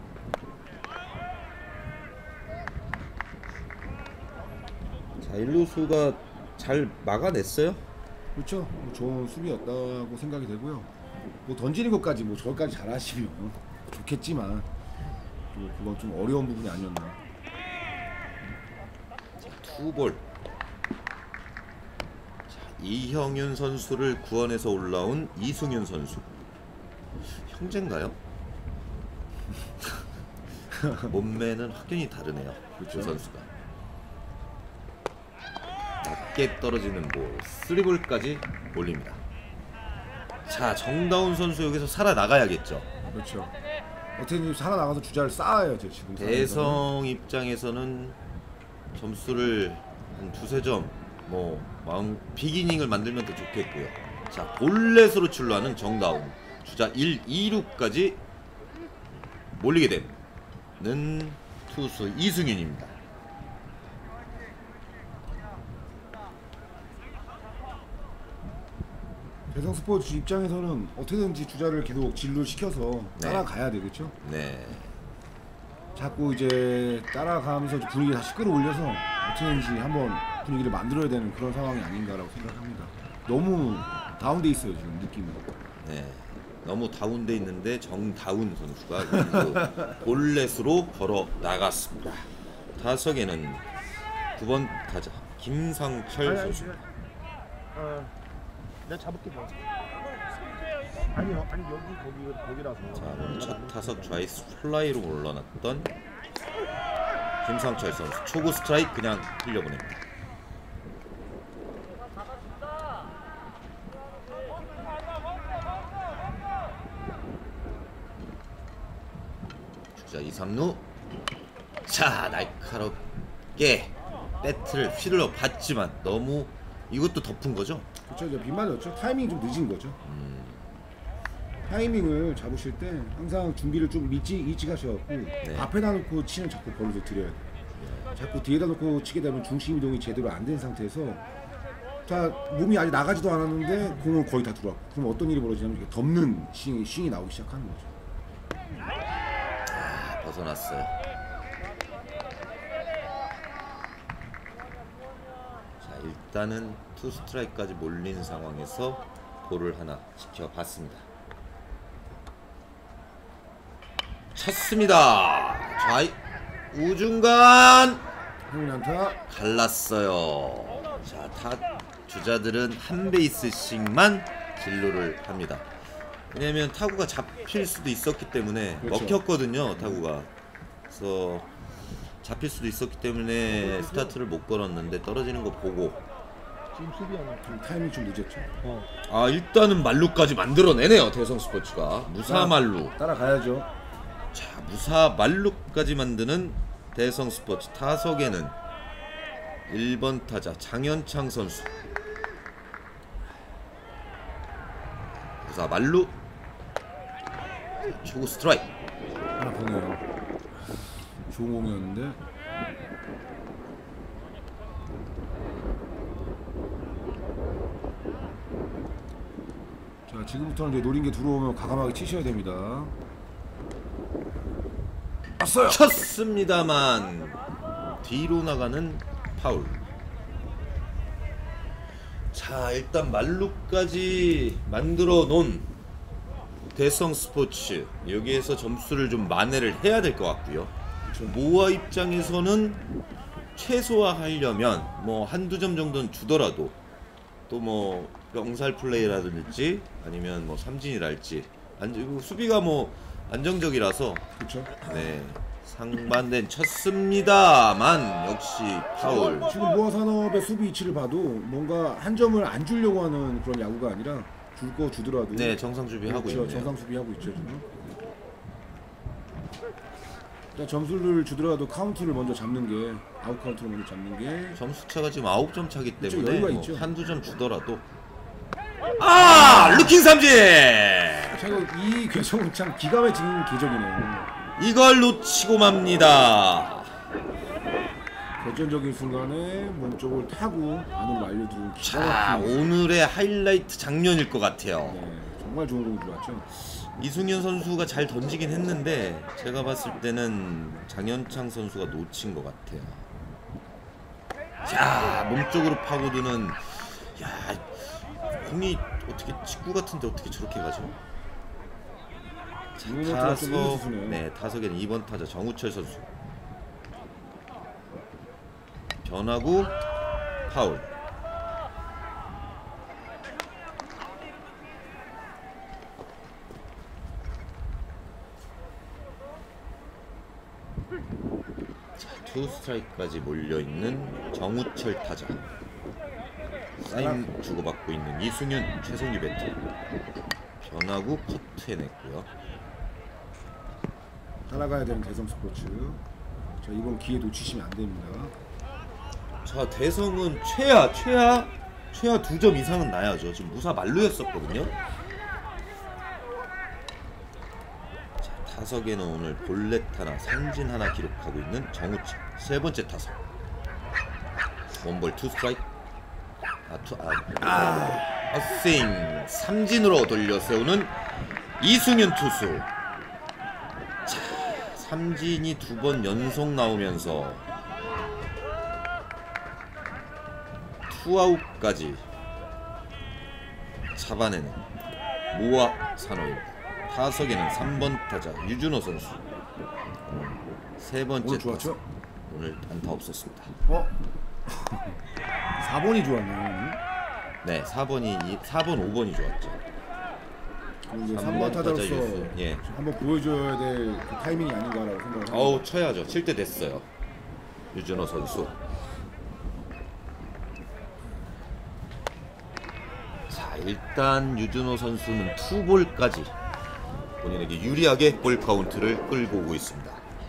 자, 일루수가 잘 막아냈어요. 그렇죠. 뭐 좋은 수비였다고 생각이 되고요. 뭐 던지는 것까지 뭐 저까지 잘하시면 좋겠지만 또 그건 좀 어려운 부분이 아니었나. 투볼. 자, 이형윤 선수를 구원해서 올라온 이승윤 선수. 형제인가요? 몸매는 확연히 다르네요. 그렇죠. 그 선수가. 낮게 떨어지는 볼, 쓰리볼까지 올립니다. 자, 정다운 선수 여기서 살아나가야겠죠. 그렇죠. 어떻게든 살아나가서 주자를 쌓아야죠 지금. 대성 입장에서는 점수를 한 두세 점, 뭐 마음 비기닝을 만들면 더 좋겠고요. 자, 볼넷으로 출루하는 정다운. 주자 일, 이 루까지 몰리게 되는 투수 이승윤입니다. 대성 스포츠 입장에서는 어떻게든지 주자를 계속 진루시켜서 네. 따라가야 되겠죠. 네. 자꾸 이제 따라가면서 분위기를 다시 끌어올려서 어떻게든지 한번 분위기를 만들어야 되는 그런 상황이 아닌가라고 생각합니다. 너무 다운돼 있어요 지금 느낌이. 네. 너무 다운돼 있는데 정다운 선수가 볼넷으로 걸어 나갔습니다. 타석에는 구 번 타자 김상철 선수. 어, 내가 잡을게 뭐. 아니요, 아니 여기 거기 거기라서. 자, 오늘 첫 타석 좌익수 플라이로 올라놨던 김상철 선수. 초구 스트라이크 그냥 흘려보냅니다. 주자 이, 삼 루. 자, 날카롭게 배트를 휘둘러 봤지만 너무 이것도 덮은 거죠? 그렇죠. 이제 빗 맞았죠. 타이밍이 좀 늦은 거죠. 음, 타이밍을 잡으실 때 항상 준비를 좀 일찍 일찍 하셔갖고 네. 앞에다 놓고 치는 자꾸 버릇을 들여야 돼요. 자꾸 뒤에다 놓고 치게 되면 중심 이동이 제대로 안 된 상태에서 자 몸이 아직 나가지도 않았는데 공을 거의 다 들어왔고 그럼 어떤 일이 벌어지냐면 이렇게 덮는 스윙이, 스윙이 나오기 시작하는 거죠. 아, 벗어났어요. 자, 일단은 투 스트라이크까지 몰린 상황에서 볼을 하나 지켜봤습니다. 쳤습니다. 좌익 우중간 홍인안타. 갈랐어요. 자, 타 주자들은 한 베이스씩만 진루를 합니다. 왜냐면 타구가 잡힐 수도 있었기 때문에 그렇죠. 먹혔거든요, 타구가. 그래서 잡힐 수도 있었기 때문에 스타트를 못 걸었는데 떨어지는 거 보고 지금 수비하는 좀 타이밍 좀 늦었죠. 어. 아 일단은 말루까지 만들어내네요 대성 스포츠가. 무사 말루. 따라가야죠. 자 무사 말루까지 만드는 대성 스포츠. 타석에는 일 번 타자 장현창 선수. 무사 말루. 초구 스트라이크. 하나 보네요. 좋은 공이었는데. 자 지금부터는 이제 노린 게 들어오면 과감하게 치셔야 됩니다. 왔어요. 쳤습니다만 뒤로 나가는 파울. 자 일단 말루까지 만들어 놓은 대성 스포츠. 여기에서 점수를 좀 만회를 해야 될 것 같고요. 모아 입장에서는 최소화하려면 뭐 한두 점 정도는 주더라도 또 뭐 병살 플레이라든지 아니면 뭐 삼진이랄지 안, 수비가 뭐 안정적이라서 그렇죠. 네 상반된 쳤습니다만 역시 파울. 지금 모아산업의 수비 위치를 봐도 뭔가 한 점을 안 주려고 하는 그런 야구가 아니라 줄 거 주더라도 네 정상 수비하고 그렇죠. 있네요. 정상 수비하고 있죠 지금. 일단 점수를 주더라도 카운트를 먼저 잡는 게 아웃 카운트를 먼저 잡는 게 점수 차가 지금 아홉 점 차기 그렇죠, 때문에 여유가 뭐 있죠. 한두 점 주더라도 아 루킹 삼진. 참 이 궤적은 참 기가 막힌 궤적이네요. 이걸 놓치고 맙니다. 결정적인 순간에 몸쪽을 타고 안으로 날려두는 기가 자 막힌 오늘의 하이라이트 장면일 것 같아요. 네, 정말 좋은 공이 들어왔죠. 이승현 선수가 잘 던지긴 했는데 제가 봤을 때는 장현창 선수가 놓친 것 같아요. 자 몸쪽으로 파고드는 야 공이 어떻게 직구 같은데 어떻게 저렇게 가죠? 자, 타석 타석 네 타석에는 이 번 타자 정우철 선수. 변화구 파울. 자, 투 스트라이크까지 몰려있는 정우철 타자. 사인 주고받고 있는 이승윤 최성규 배트. 변화구 커트해냈고요. 따라가야 되는 대성 스포츠. 자 이번 기회 놓치시면 안 됩니다. 자 대성은 최하 최하 최하 두 점 이상은 나야죠. 지금 무사 만루였었거든요. 자 타석에는 오늘 볼넷 하나 삼진 하나 기록하고 있는 정우철. 세 번째 타석 원볼 투 스트라이크. 아 투 아 헛스윙 삼진으로 돌려 세우는 이승윤 투수. 자 삼진이 두 번 연속 나오면서 투아웃까지 잡아내는 모아 산호입니다. 타석에는 삼 번 타자 유준호 선수. 세 번째 오늘 좋았죠? 타석. 오늘 안타 없었습니다. 어? 사 번이 좋았네요. 네, 사 번이 사 번, 오 번이 좋았죠. 그리고 삼 삼 번 번 타자 타자로서 유수. 예. 한번 보여줘야 될 그 타이밍이 아닌가라고 생각을 합니다. 어우 쳐야죠. 칠 때 됐어요. 유준호 선수. 자 일단 유준호 선수는 투볼까지 본인에게 유리하게 볼 카운트를 끌고 오고 있습니다.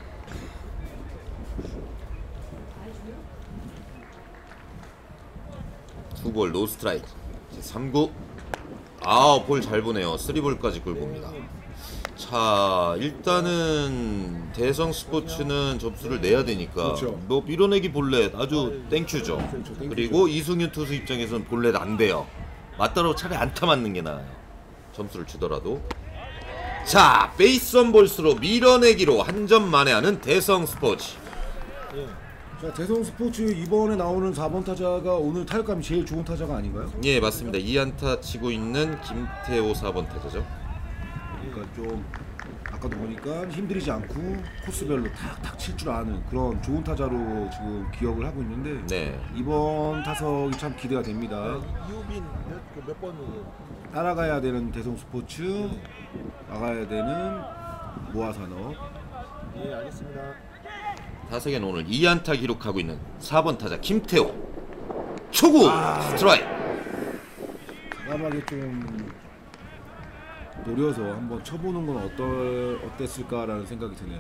투볼 노 스트라이크. 삼 구. 아 볼 잘 보네요. 쓰리볼까지 끌고 옵니다. 자 일단은 대성 스포츠는 점수를 내야 되니까 그렇죠. 뭐 밀어내기 볼넷 아주 땡큐죠. 그렇죠, 땡큐죠. 그리고 이승윤 투수 입장에서는 볼넷 안 돼요. 맞다로 차라리 안타 맞는 게 나아요. 점수를 주더라도. 자 베이스원 볼스로 밀어내기로 한 점 만회하는 대성 스포츠. 자 대성 스포츠 이번에 나오는 사 번 타자가 오늘 타격감이 제일 좋은 타자가 아닌가요? 예 맞습니다. 이 안타 치고 있는 김태호 사 번 타자죠. 그러니까 좀 아까도 보니까 힘들이지 않고 코스별로 탁탁 칠 줄 아는 그런 좋은 타자로 지금 기억을 하고 있는데 네. 이번 타석이 참 기대가 됩니다. 이우빈 몇, 몇 번이에요? 따라가야 되는 대성 스포츠, 나가야 되는 모아산업. 예 알겠습니다. 타석에는 오늘 이 안타 기록하고 있는 사 번 타자 김태호. 초구 스트라이크. 과감하게 좀 노려서 한번 쳐보는 건 어떨, 어땠을까라는 생각이 드네요.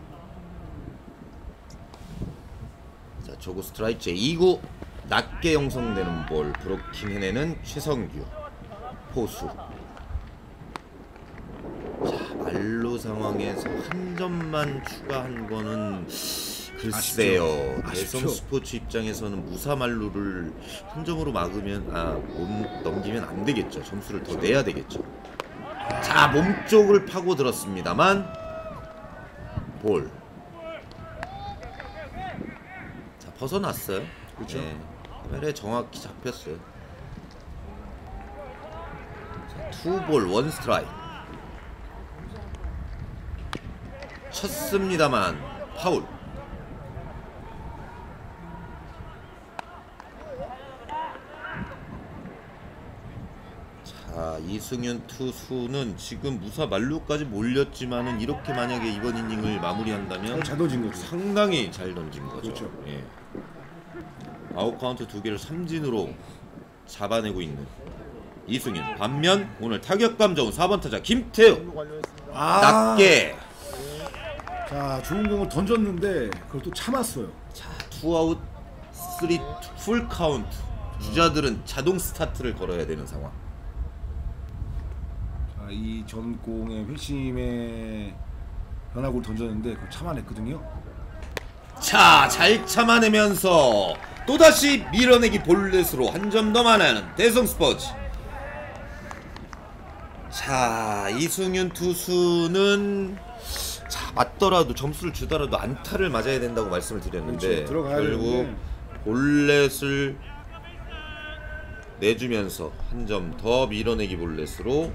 자, 초구 스트라이크 제이 구. 낮게 형성되는 볼 브로킹 해내는 최성규 포수. 자, 말루 상황에서 한 점만 추가한 거는 글쎄요. 아쉽죠. 대성 아쉽죠. 스포츠 입장에서는 무사 말루를 한 점으로 막으면 아, 못 넘기면 안 되겠죠. 점수를 더 내야 되겠죠. 자, 몸쪽을 파고 들었습니다만 볼. 자, 벗어났어요. 그렇죠. 네, 카메라에 정확히 잡혔어요. 자, 투볼 원 스트라이크. 쳤습니다만 파울. 자, 이승윤 투수는 지금 무사 만루까지 몰렸지만은 이렇게 만약에 이번 이닝을 마무리한다면 잘 던진 거죠. 상당히 잘 던진 거죠. 그렇죠. 예. 아웃 카운트 두 개를 삼진으로 잡아내고 있는 이승윤. 반면 오늘 타격감 좋은 사 번 타자 김태우. 아, 낮게. 자, 좋은 공을 던졌는데 그걸 또 참았어요. 자, 투아웃 쓰리 풀 카운트. 주자들은 자동 스타트를 걸어야 되는 상황. 자, 이 전 공의 회심에 변화구를 던졌는데 그걸 참아냈거든요. 자, 잘 참아내면서 또다시 밀어내기 볼넷으로 한 점 더 많아하는 대성 스포츠. 자, 이승윤 투수는 자, 맞더라도 점수를 주더라도 안타를 맞아야 된다고 말씀을 드렸는데 그렇죠. 들어가야 결국 되는데. 볼넷을 내주면서 한 점 더 밀어내기 볼넷으로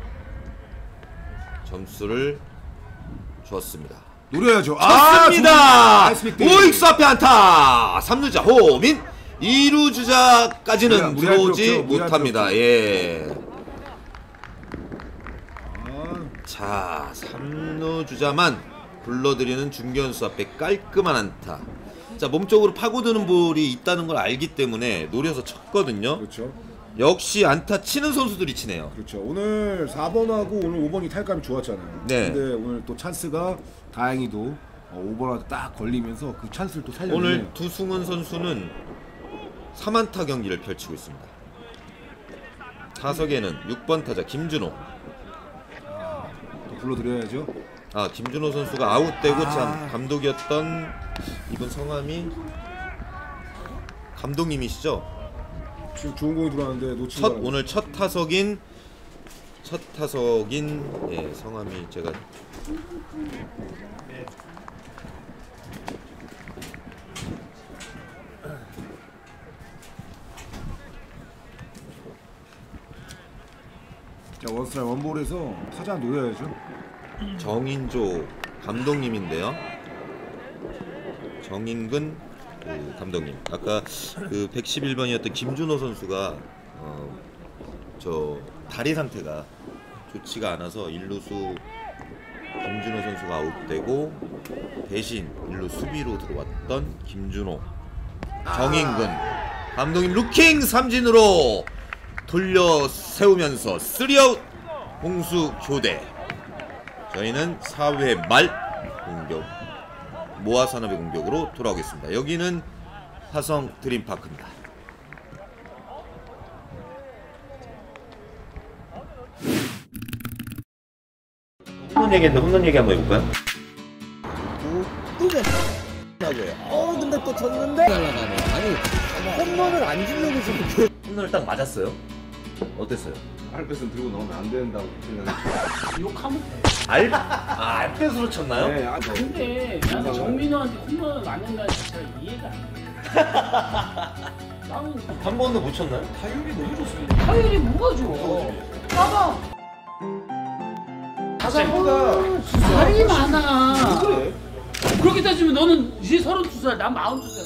점수를 줬습니다. 노려야죠. 쳤습니다. 나이스 빅데이. 오익수 앞에 안타. 삼 루자 호민. 이 루 주자까지는 무리할- 무리할 필요 들어오지 없죠. 무리할 못합니다. 필요 예. 아, 자, 삼 루 주자만 불러들이는 중견수 앞에 깔끔한 안타. 자, 몸쪽으로 파고드는 볼이 있다는 걸 알기 때문에 노려서 쳤거든요. 그렇죠. 역시 안타 치는 선수들이 치네요. 그렇죠. 오늘 사 번하고 오늘 오 번이 타격감이 좋았잖아요. 네. 근데 오늘 또 찬스가 다행히도 오 번한테 딱 걸리면서 그 찬스를 또 살려내네요. 오늘 두승훈 선수는 삼 안타 경기를 펼치고 있습니다. 타석에는 육 번 타자 김준호. 또 불러드려야죠. 아, 김준호 선수가 아웃되고 아. 참 감독이었던 이분 성함이 감독님이시죠? 지금 좋은 공이 들어왔는데 놓친 첫 바람에. 오늘 첫 타석인 첫 타석인 예, 성함이 제가 자, 원스트라이크 원볼에서 타자 노려야죠. 정인조 감독님인데요. 정인근 그 감독님. 아까 그 백십일 번이었던 김준호 선수가 어, 저 다리 상태가 좋지가 않아서 일루수 김준호 선수가 아웃되고 대신 일루 수비로 들어왔던 김준호. 정인근 감독님 루킹 삼진으로 돌려 세우면서 쓰리아웃 공수 교대. 저희는 사 회 말 공격 모아산업의 공격으로 돌아오겠습니다. 여기는 화성 드림파크입니다. 홈런 얘기했는데 홈런 얘기 한번 해볼까요? 나고요. 어 근데 또 쳤는데 날아가네. 아니 홈런을 안 주려고 지금 홈런을 딱 맞았어요. 어땠어요? 알패스는 들고 나오면 안 된다고 생각했죠. 욕하면 돼. 알? 아, 알패스로 쳤나요? 네, 아, 네. 근데 나는 정민호한테 홈런을 맞는다는 자체가 이해가 안 돼. 나는 한 번도 못 쳤나요? 타율이 너무 좋습니다. 타율이 뭐가 좋아? 봐봐. 가사보다 살이 많아. 그렇게 따지면 너는 이제 서른두 살, 난 마흔두 살.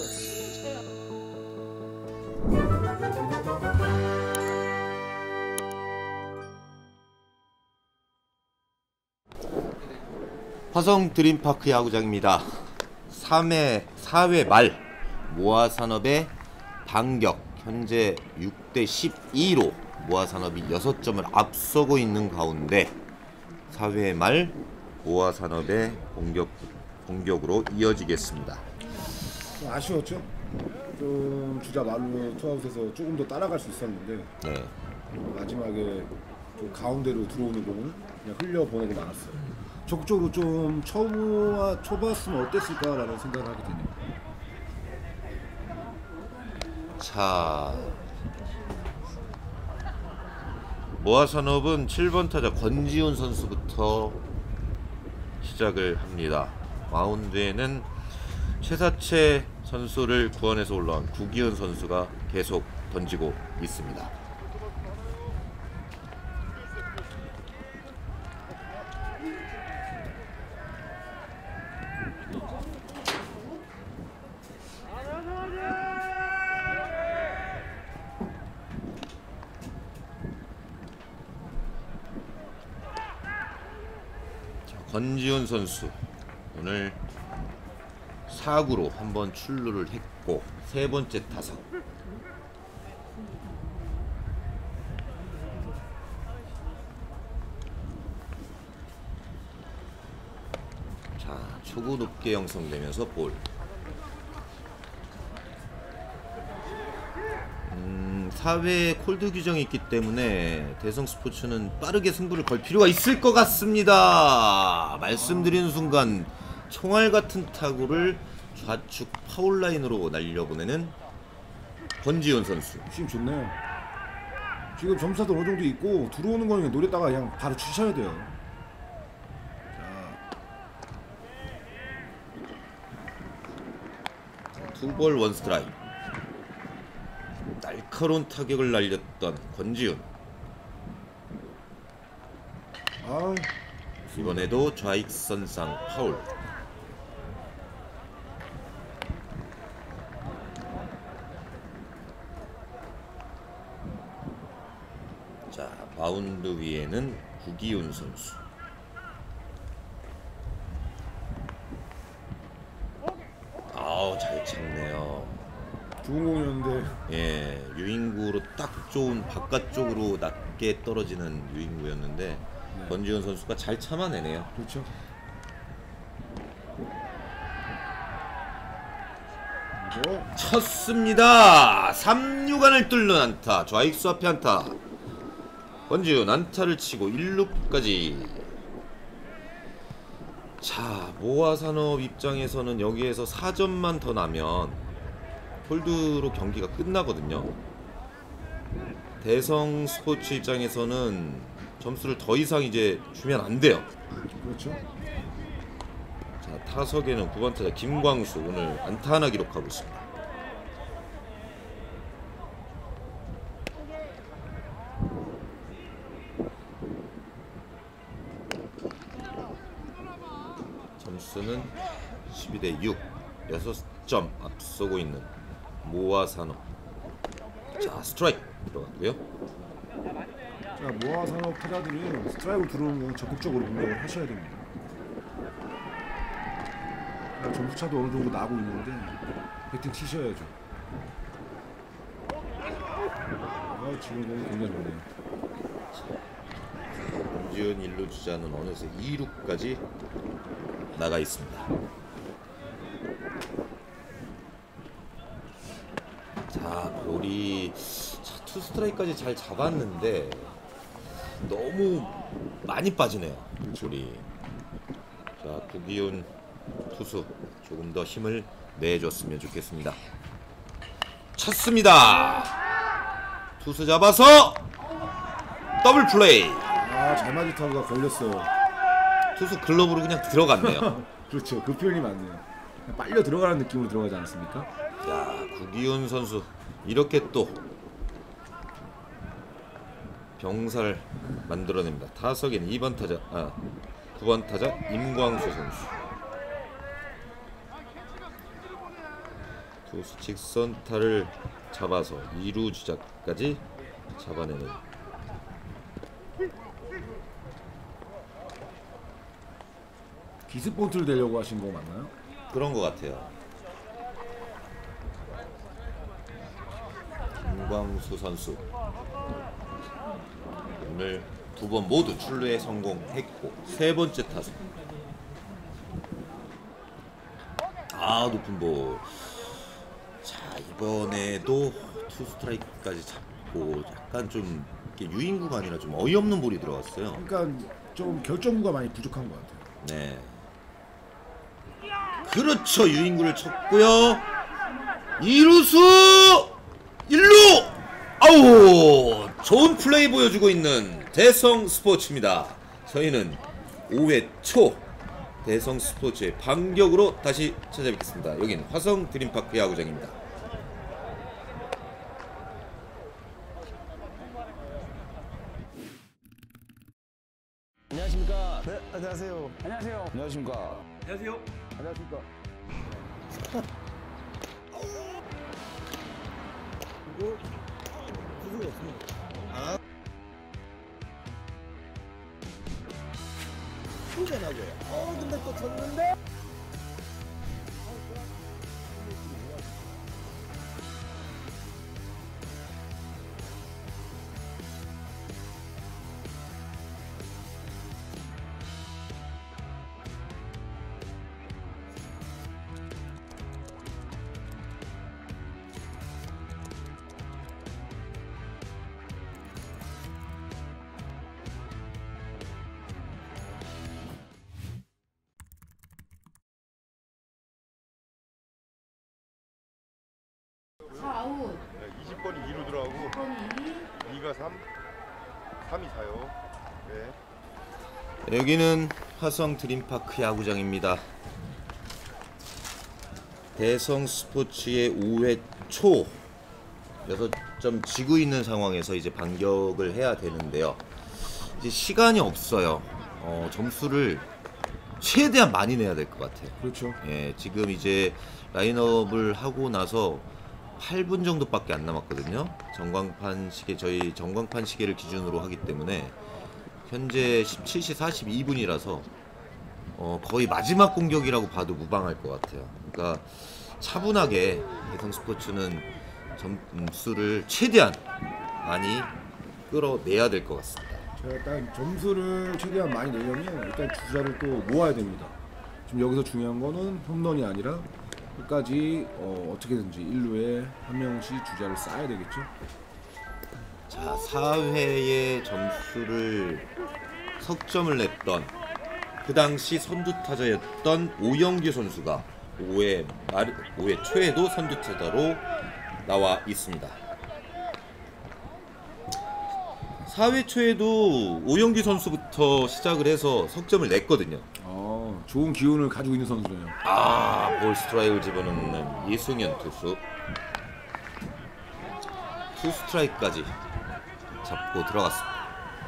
화성 드림파크 야구장입니다. 삼 회 사 회 말 모아산업의 반격 현재 육 대 십이로 모아산업이 여섯 점을 앞서고 있는 가운데 사 회 말 모아산업의 공격 공격으로 이어지겠습니다. 좀 아쉬웠죠. 좀 주자 말로 투아웃에서 조금 더 따라갈 수 있었는데 네. 마지막에 좀 가운데로 들어오는 공을 그냥 흘려 보내고 말았어요. 적극적으로 좀 쳐봐 쳐봤으면 어땠을까라는 생각을 하게 되네요. 자, 모아산업은 칠 번 타자 권지훈 선수부터 시작을 합니다. 마운드에는 최사채 선수를 구원해서 올라온 구기훈 선수가 계속 던지고 있습니다. 권지훈 선수 오늘 사 구로 한번 출루를 했고 세 번째 타석. 자, 초구 높게 형성되면서 볼. 음, 사 회에 콜드 규정이 있기 때문에 대성 스포츠는 빠르게 승부를 걸 필요가 있을 것 같습니다. 말씀드리는 순간 총알 같은 타구를 좌측 파울 라인으로 날려보내는 권지훈 선수. 힘 좋네요. 지금 점수도 어느 정도 있고 들어오는 거는 노렸다가 그냥 바로 치셔야 돼요. 투볼 원 스트라이크. 날카로운 타격을 날렸던 권지훈. 아, 이번에도 좌익선상 파울. 자, 마운드 위에는 구기훈 선수. 아우, 잘 찼네요. 좋은 공이었는데 예, 유인구로 딱 좋은 바깥쪽으로 낮게 떨어지는 유인구였는데 네. 권지훈 선수가 잘 참아내네요. 그렇죠. 이거 쳤습니다. 삼루간을 뚫는 안타. 좌익수 앞에 안타. 권지훈 안타를 치고 일 루까지. 자, 모아산업 입장에서는 여기에서 사 점만 더 나면 홀드로 경기가 끝나거든요. 대성 스포츠 입장에서는 점수를 더 이상 이제 주면 안 돼요. 그렇죠. 자, 타석에는 구 번 타자 김광수 오늘 안타 하나 기록하고 있습니다. 점수는 십이 대 육, 여섯 점 앞서고 있는 모아산업. 자, 스트라이크 들어갔고요. 자, 모아산업 타자들은 스트라이크 들어오는 거 적극적으로 공격을 하셔야 됩니다. 자, 점수차도 어느 정도 나고 있는데 배팅 치셔야죠. 아, 지금 공이 굉장히 좋네요. 권지훈 일 루 주자는 어느새 이 루까지 나가 있습니다. 자, 볼이 자, 투 스트라이크까지 잘 잡았는데 너무 많이 빠지네요. 볼이. 자, 구기훈 투수 조금 더 힘을 내줬으면 좋겠습니다. 쳤습니다. 투수 잡아서 더블 플레이. 아, 잘 맞은 타구가 걸렸어요. 투수 글러브로 그냥 들어갔네요. 그렇죠. 그 표현이 맞네요. 빨려 들어가는 느낌으로 들어가지 않았습니까? 야, 구기훈 선수 이렇게 또 병사를 만들어냅니다. 타석엔 이 번 타자, 아, 구 번 타자 임광수 선수. 투수 직선타를 잡아서 이 루 주자까지 잡아내는. 기습 본트를 내려고 하신 거 맞나요? 그런 것 같아요. 김광수 선수 오늘 두 번 모두 출루에 성공했고 세 번째 타석. 아, 높은 볼. 자, 이번에도 투 스트라이크까지 잡고 약간 좀 이렇게 유인구가 아니라 좀 어이없는 볼이 들어갔어요. 그러니까 좀 결정구가 많이 부족한 것 같아요. 네. 그렇죠. 유인구를 쳤고요. 이루수 일루. 아우, 좋은 플레이 보여주고 있는 대성 스포츠입니다. 저희는 오 회 초 대성 스포츠의 반격으로 다시 찾아뵙겠습니다. 여긴 화성 드림파크 야구장입니다. 안녕하십니까. 네, 안녕하세요. 안녕하세요. 안녕하십니까. 안녕하세요. 안녕하십니까. 또 변하고요. 어, 근데 또 쳤는데. 아웃. 이십 번이 이루 들어가고 일 번이 이가 삼, 삼이 사요. 네. 여기는 화성 드림파크 야구장입니다. 대성 스포츠의 오 회 초 여섯 점 지고 있는 상황에서 이제 반격을 해야 되는데요. 이제 시간이 없어요. 어, 점수를 최대한 많이 내야 될 것 같아요. 그렇죠. 예, 지금 이제 라인업을 하고 나서 팔 분 정도밖에 안 남았거든요. 전광판 시계, 저희 전광판 시계를 기준으로 하기 때문에 현재 십칠 시 사십이 분이라서 어, 거의 마지막 공격이라고 봐도 무방할 것 같아요. 그러니까 차분하게 대성 스포츠는 점수를 최대한 많이 끌어내야 될 것 같습니다. 제가 일단 점수를 최대한 많이 내려면 일단 주자를 또 모아야 됩니다. 지금 여기서 중요한 거는 홈런이 아니라 끝까지 어, 어떻게든지 일 루에 한 명씩 주자를 쌓아야 되겠죠. 자, 사 회에 점수를 석점을 냈던 그 당시 선두 타자였던 오영규 선수가 오 회 말, 오 회 초에도 선두 타자로 나와 있습니다. 사 회 초에도 오영규 선수부터 시작을 해서 석점을 냈거든요. 어, 좋은 기운을 가지고 있는 선수네요. 아, 볼 스트라이크를 집어넣는 이승현 투수. 투 스트라이크까지 잡고 들어갔습니다.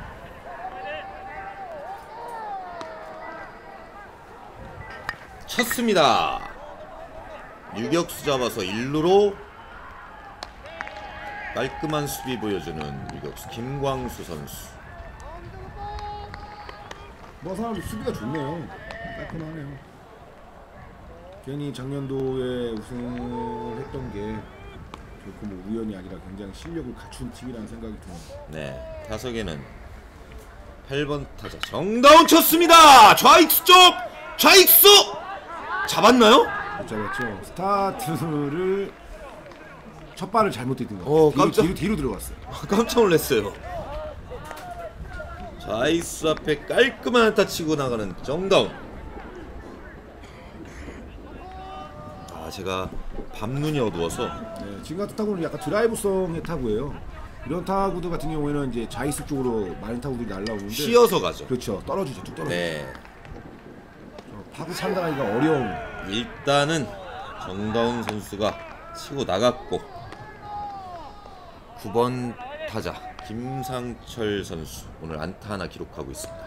쳤습니다. 유격수 잡아서 일 루로 깔끔한 수비 보여주는 유격수 김광수 선수. 뭐 사람도 수비가 좋네요. 깔끔하네요. 괜히 작년도에 우승을 했던 게 결코 뭐 우연이 아니라 굉장히 실력을 갖춘 팀이라는 생각이 드네요. 네, 타석에는 팔 번 타자 정다운 쳤습니다. 좌익수 쪽 좌익수 잡았나요? 못 잡았죠. 스타트를 첫 발을 잘못 디딘 것 같아요. 어, 뒤로, 깜짝- 뒤로, 뒤로 들어갔어요. 깜짝 놀랐어요. 좌익수 앞에 깔끔한 안타 치고 나가는 정다운. 아, 제가 밤눈이 어두워서 네, 지금 같은 타구는 약간 드라이브성의 타구예요. 이런 타구들 같은 경우에는 이제 좌익수 쪽으로 많은 타구들이 날라오는데 쉬어서 가죠. 그렇죠. 떨어지죠. 쭉 떨어지죠. 네, 어, 타구 판단하기가 어려운. 일단은 정다운 선수가 치고 나갔고 구 번 타자 김상철 선수 오늘 안타 하나 기록하고 있습니다.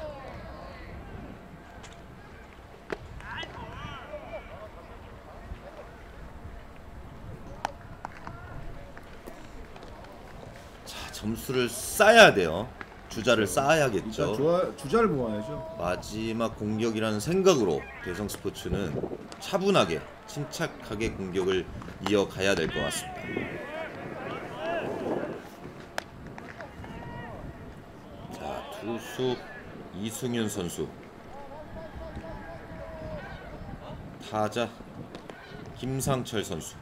자, 점수를 쌓아야 돼요. 주자를 쌓아야겠죠. 일단 주자, 주자를 모아야죠. 마지막 공격이라는 생각으로 대성 스포츠는 차분하게 침착하게 공격을 이어가야 될 것 같습니다. 자, 투수 이승윤 선수, 타자 김상철 선수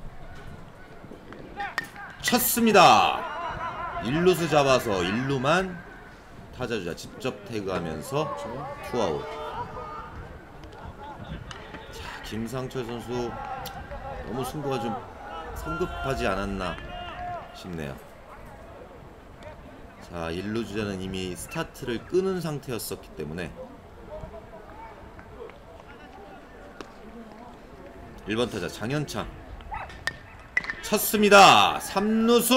쳤습니다. 일루수 잡아서 일루만 타자주자 직접 태그하면서 투아웃. 자, 김상철 선수 너무 승부가 좀 성급하지 않았나 싶네요. 자, 일루 주자는 이미 스타트를 끄는 상태였었기 때문에 일 번 타자 장현창 쳤습니다. 삼루수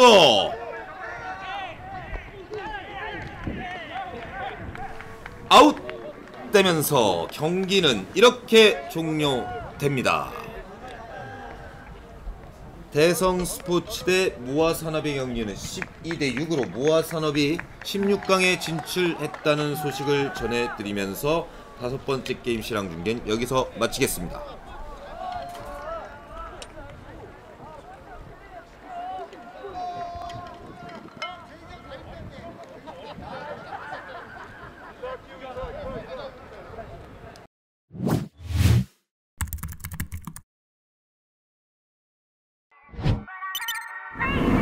아웃 되면서 경기는 이렇게 종료됩니다. 대성스포츠 대 모아산업의 경기는 십이 대 육으로 모아산업이 십육 강에 진출했다는 소식을 전해드리면서 다섯 번째 게임 실황 중계는 여기서 마치겠습니다. Bye.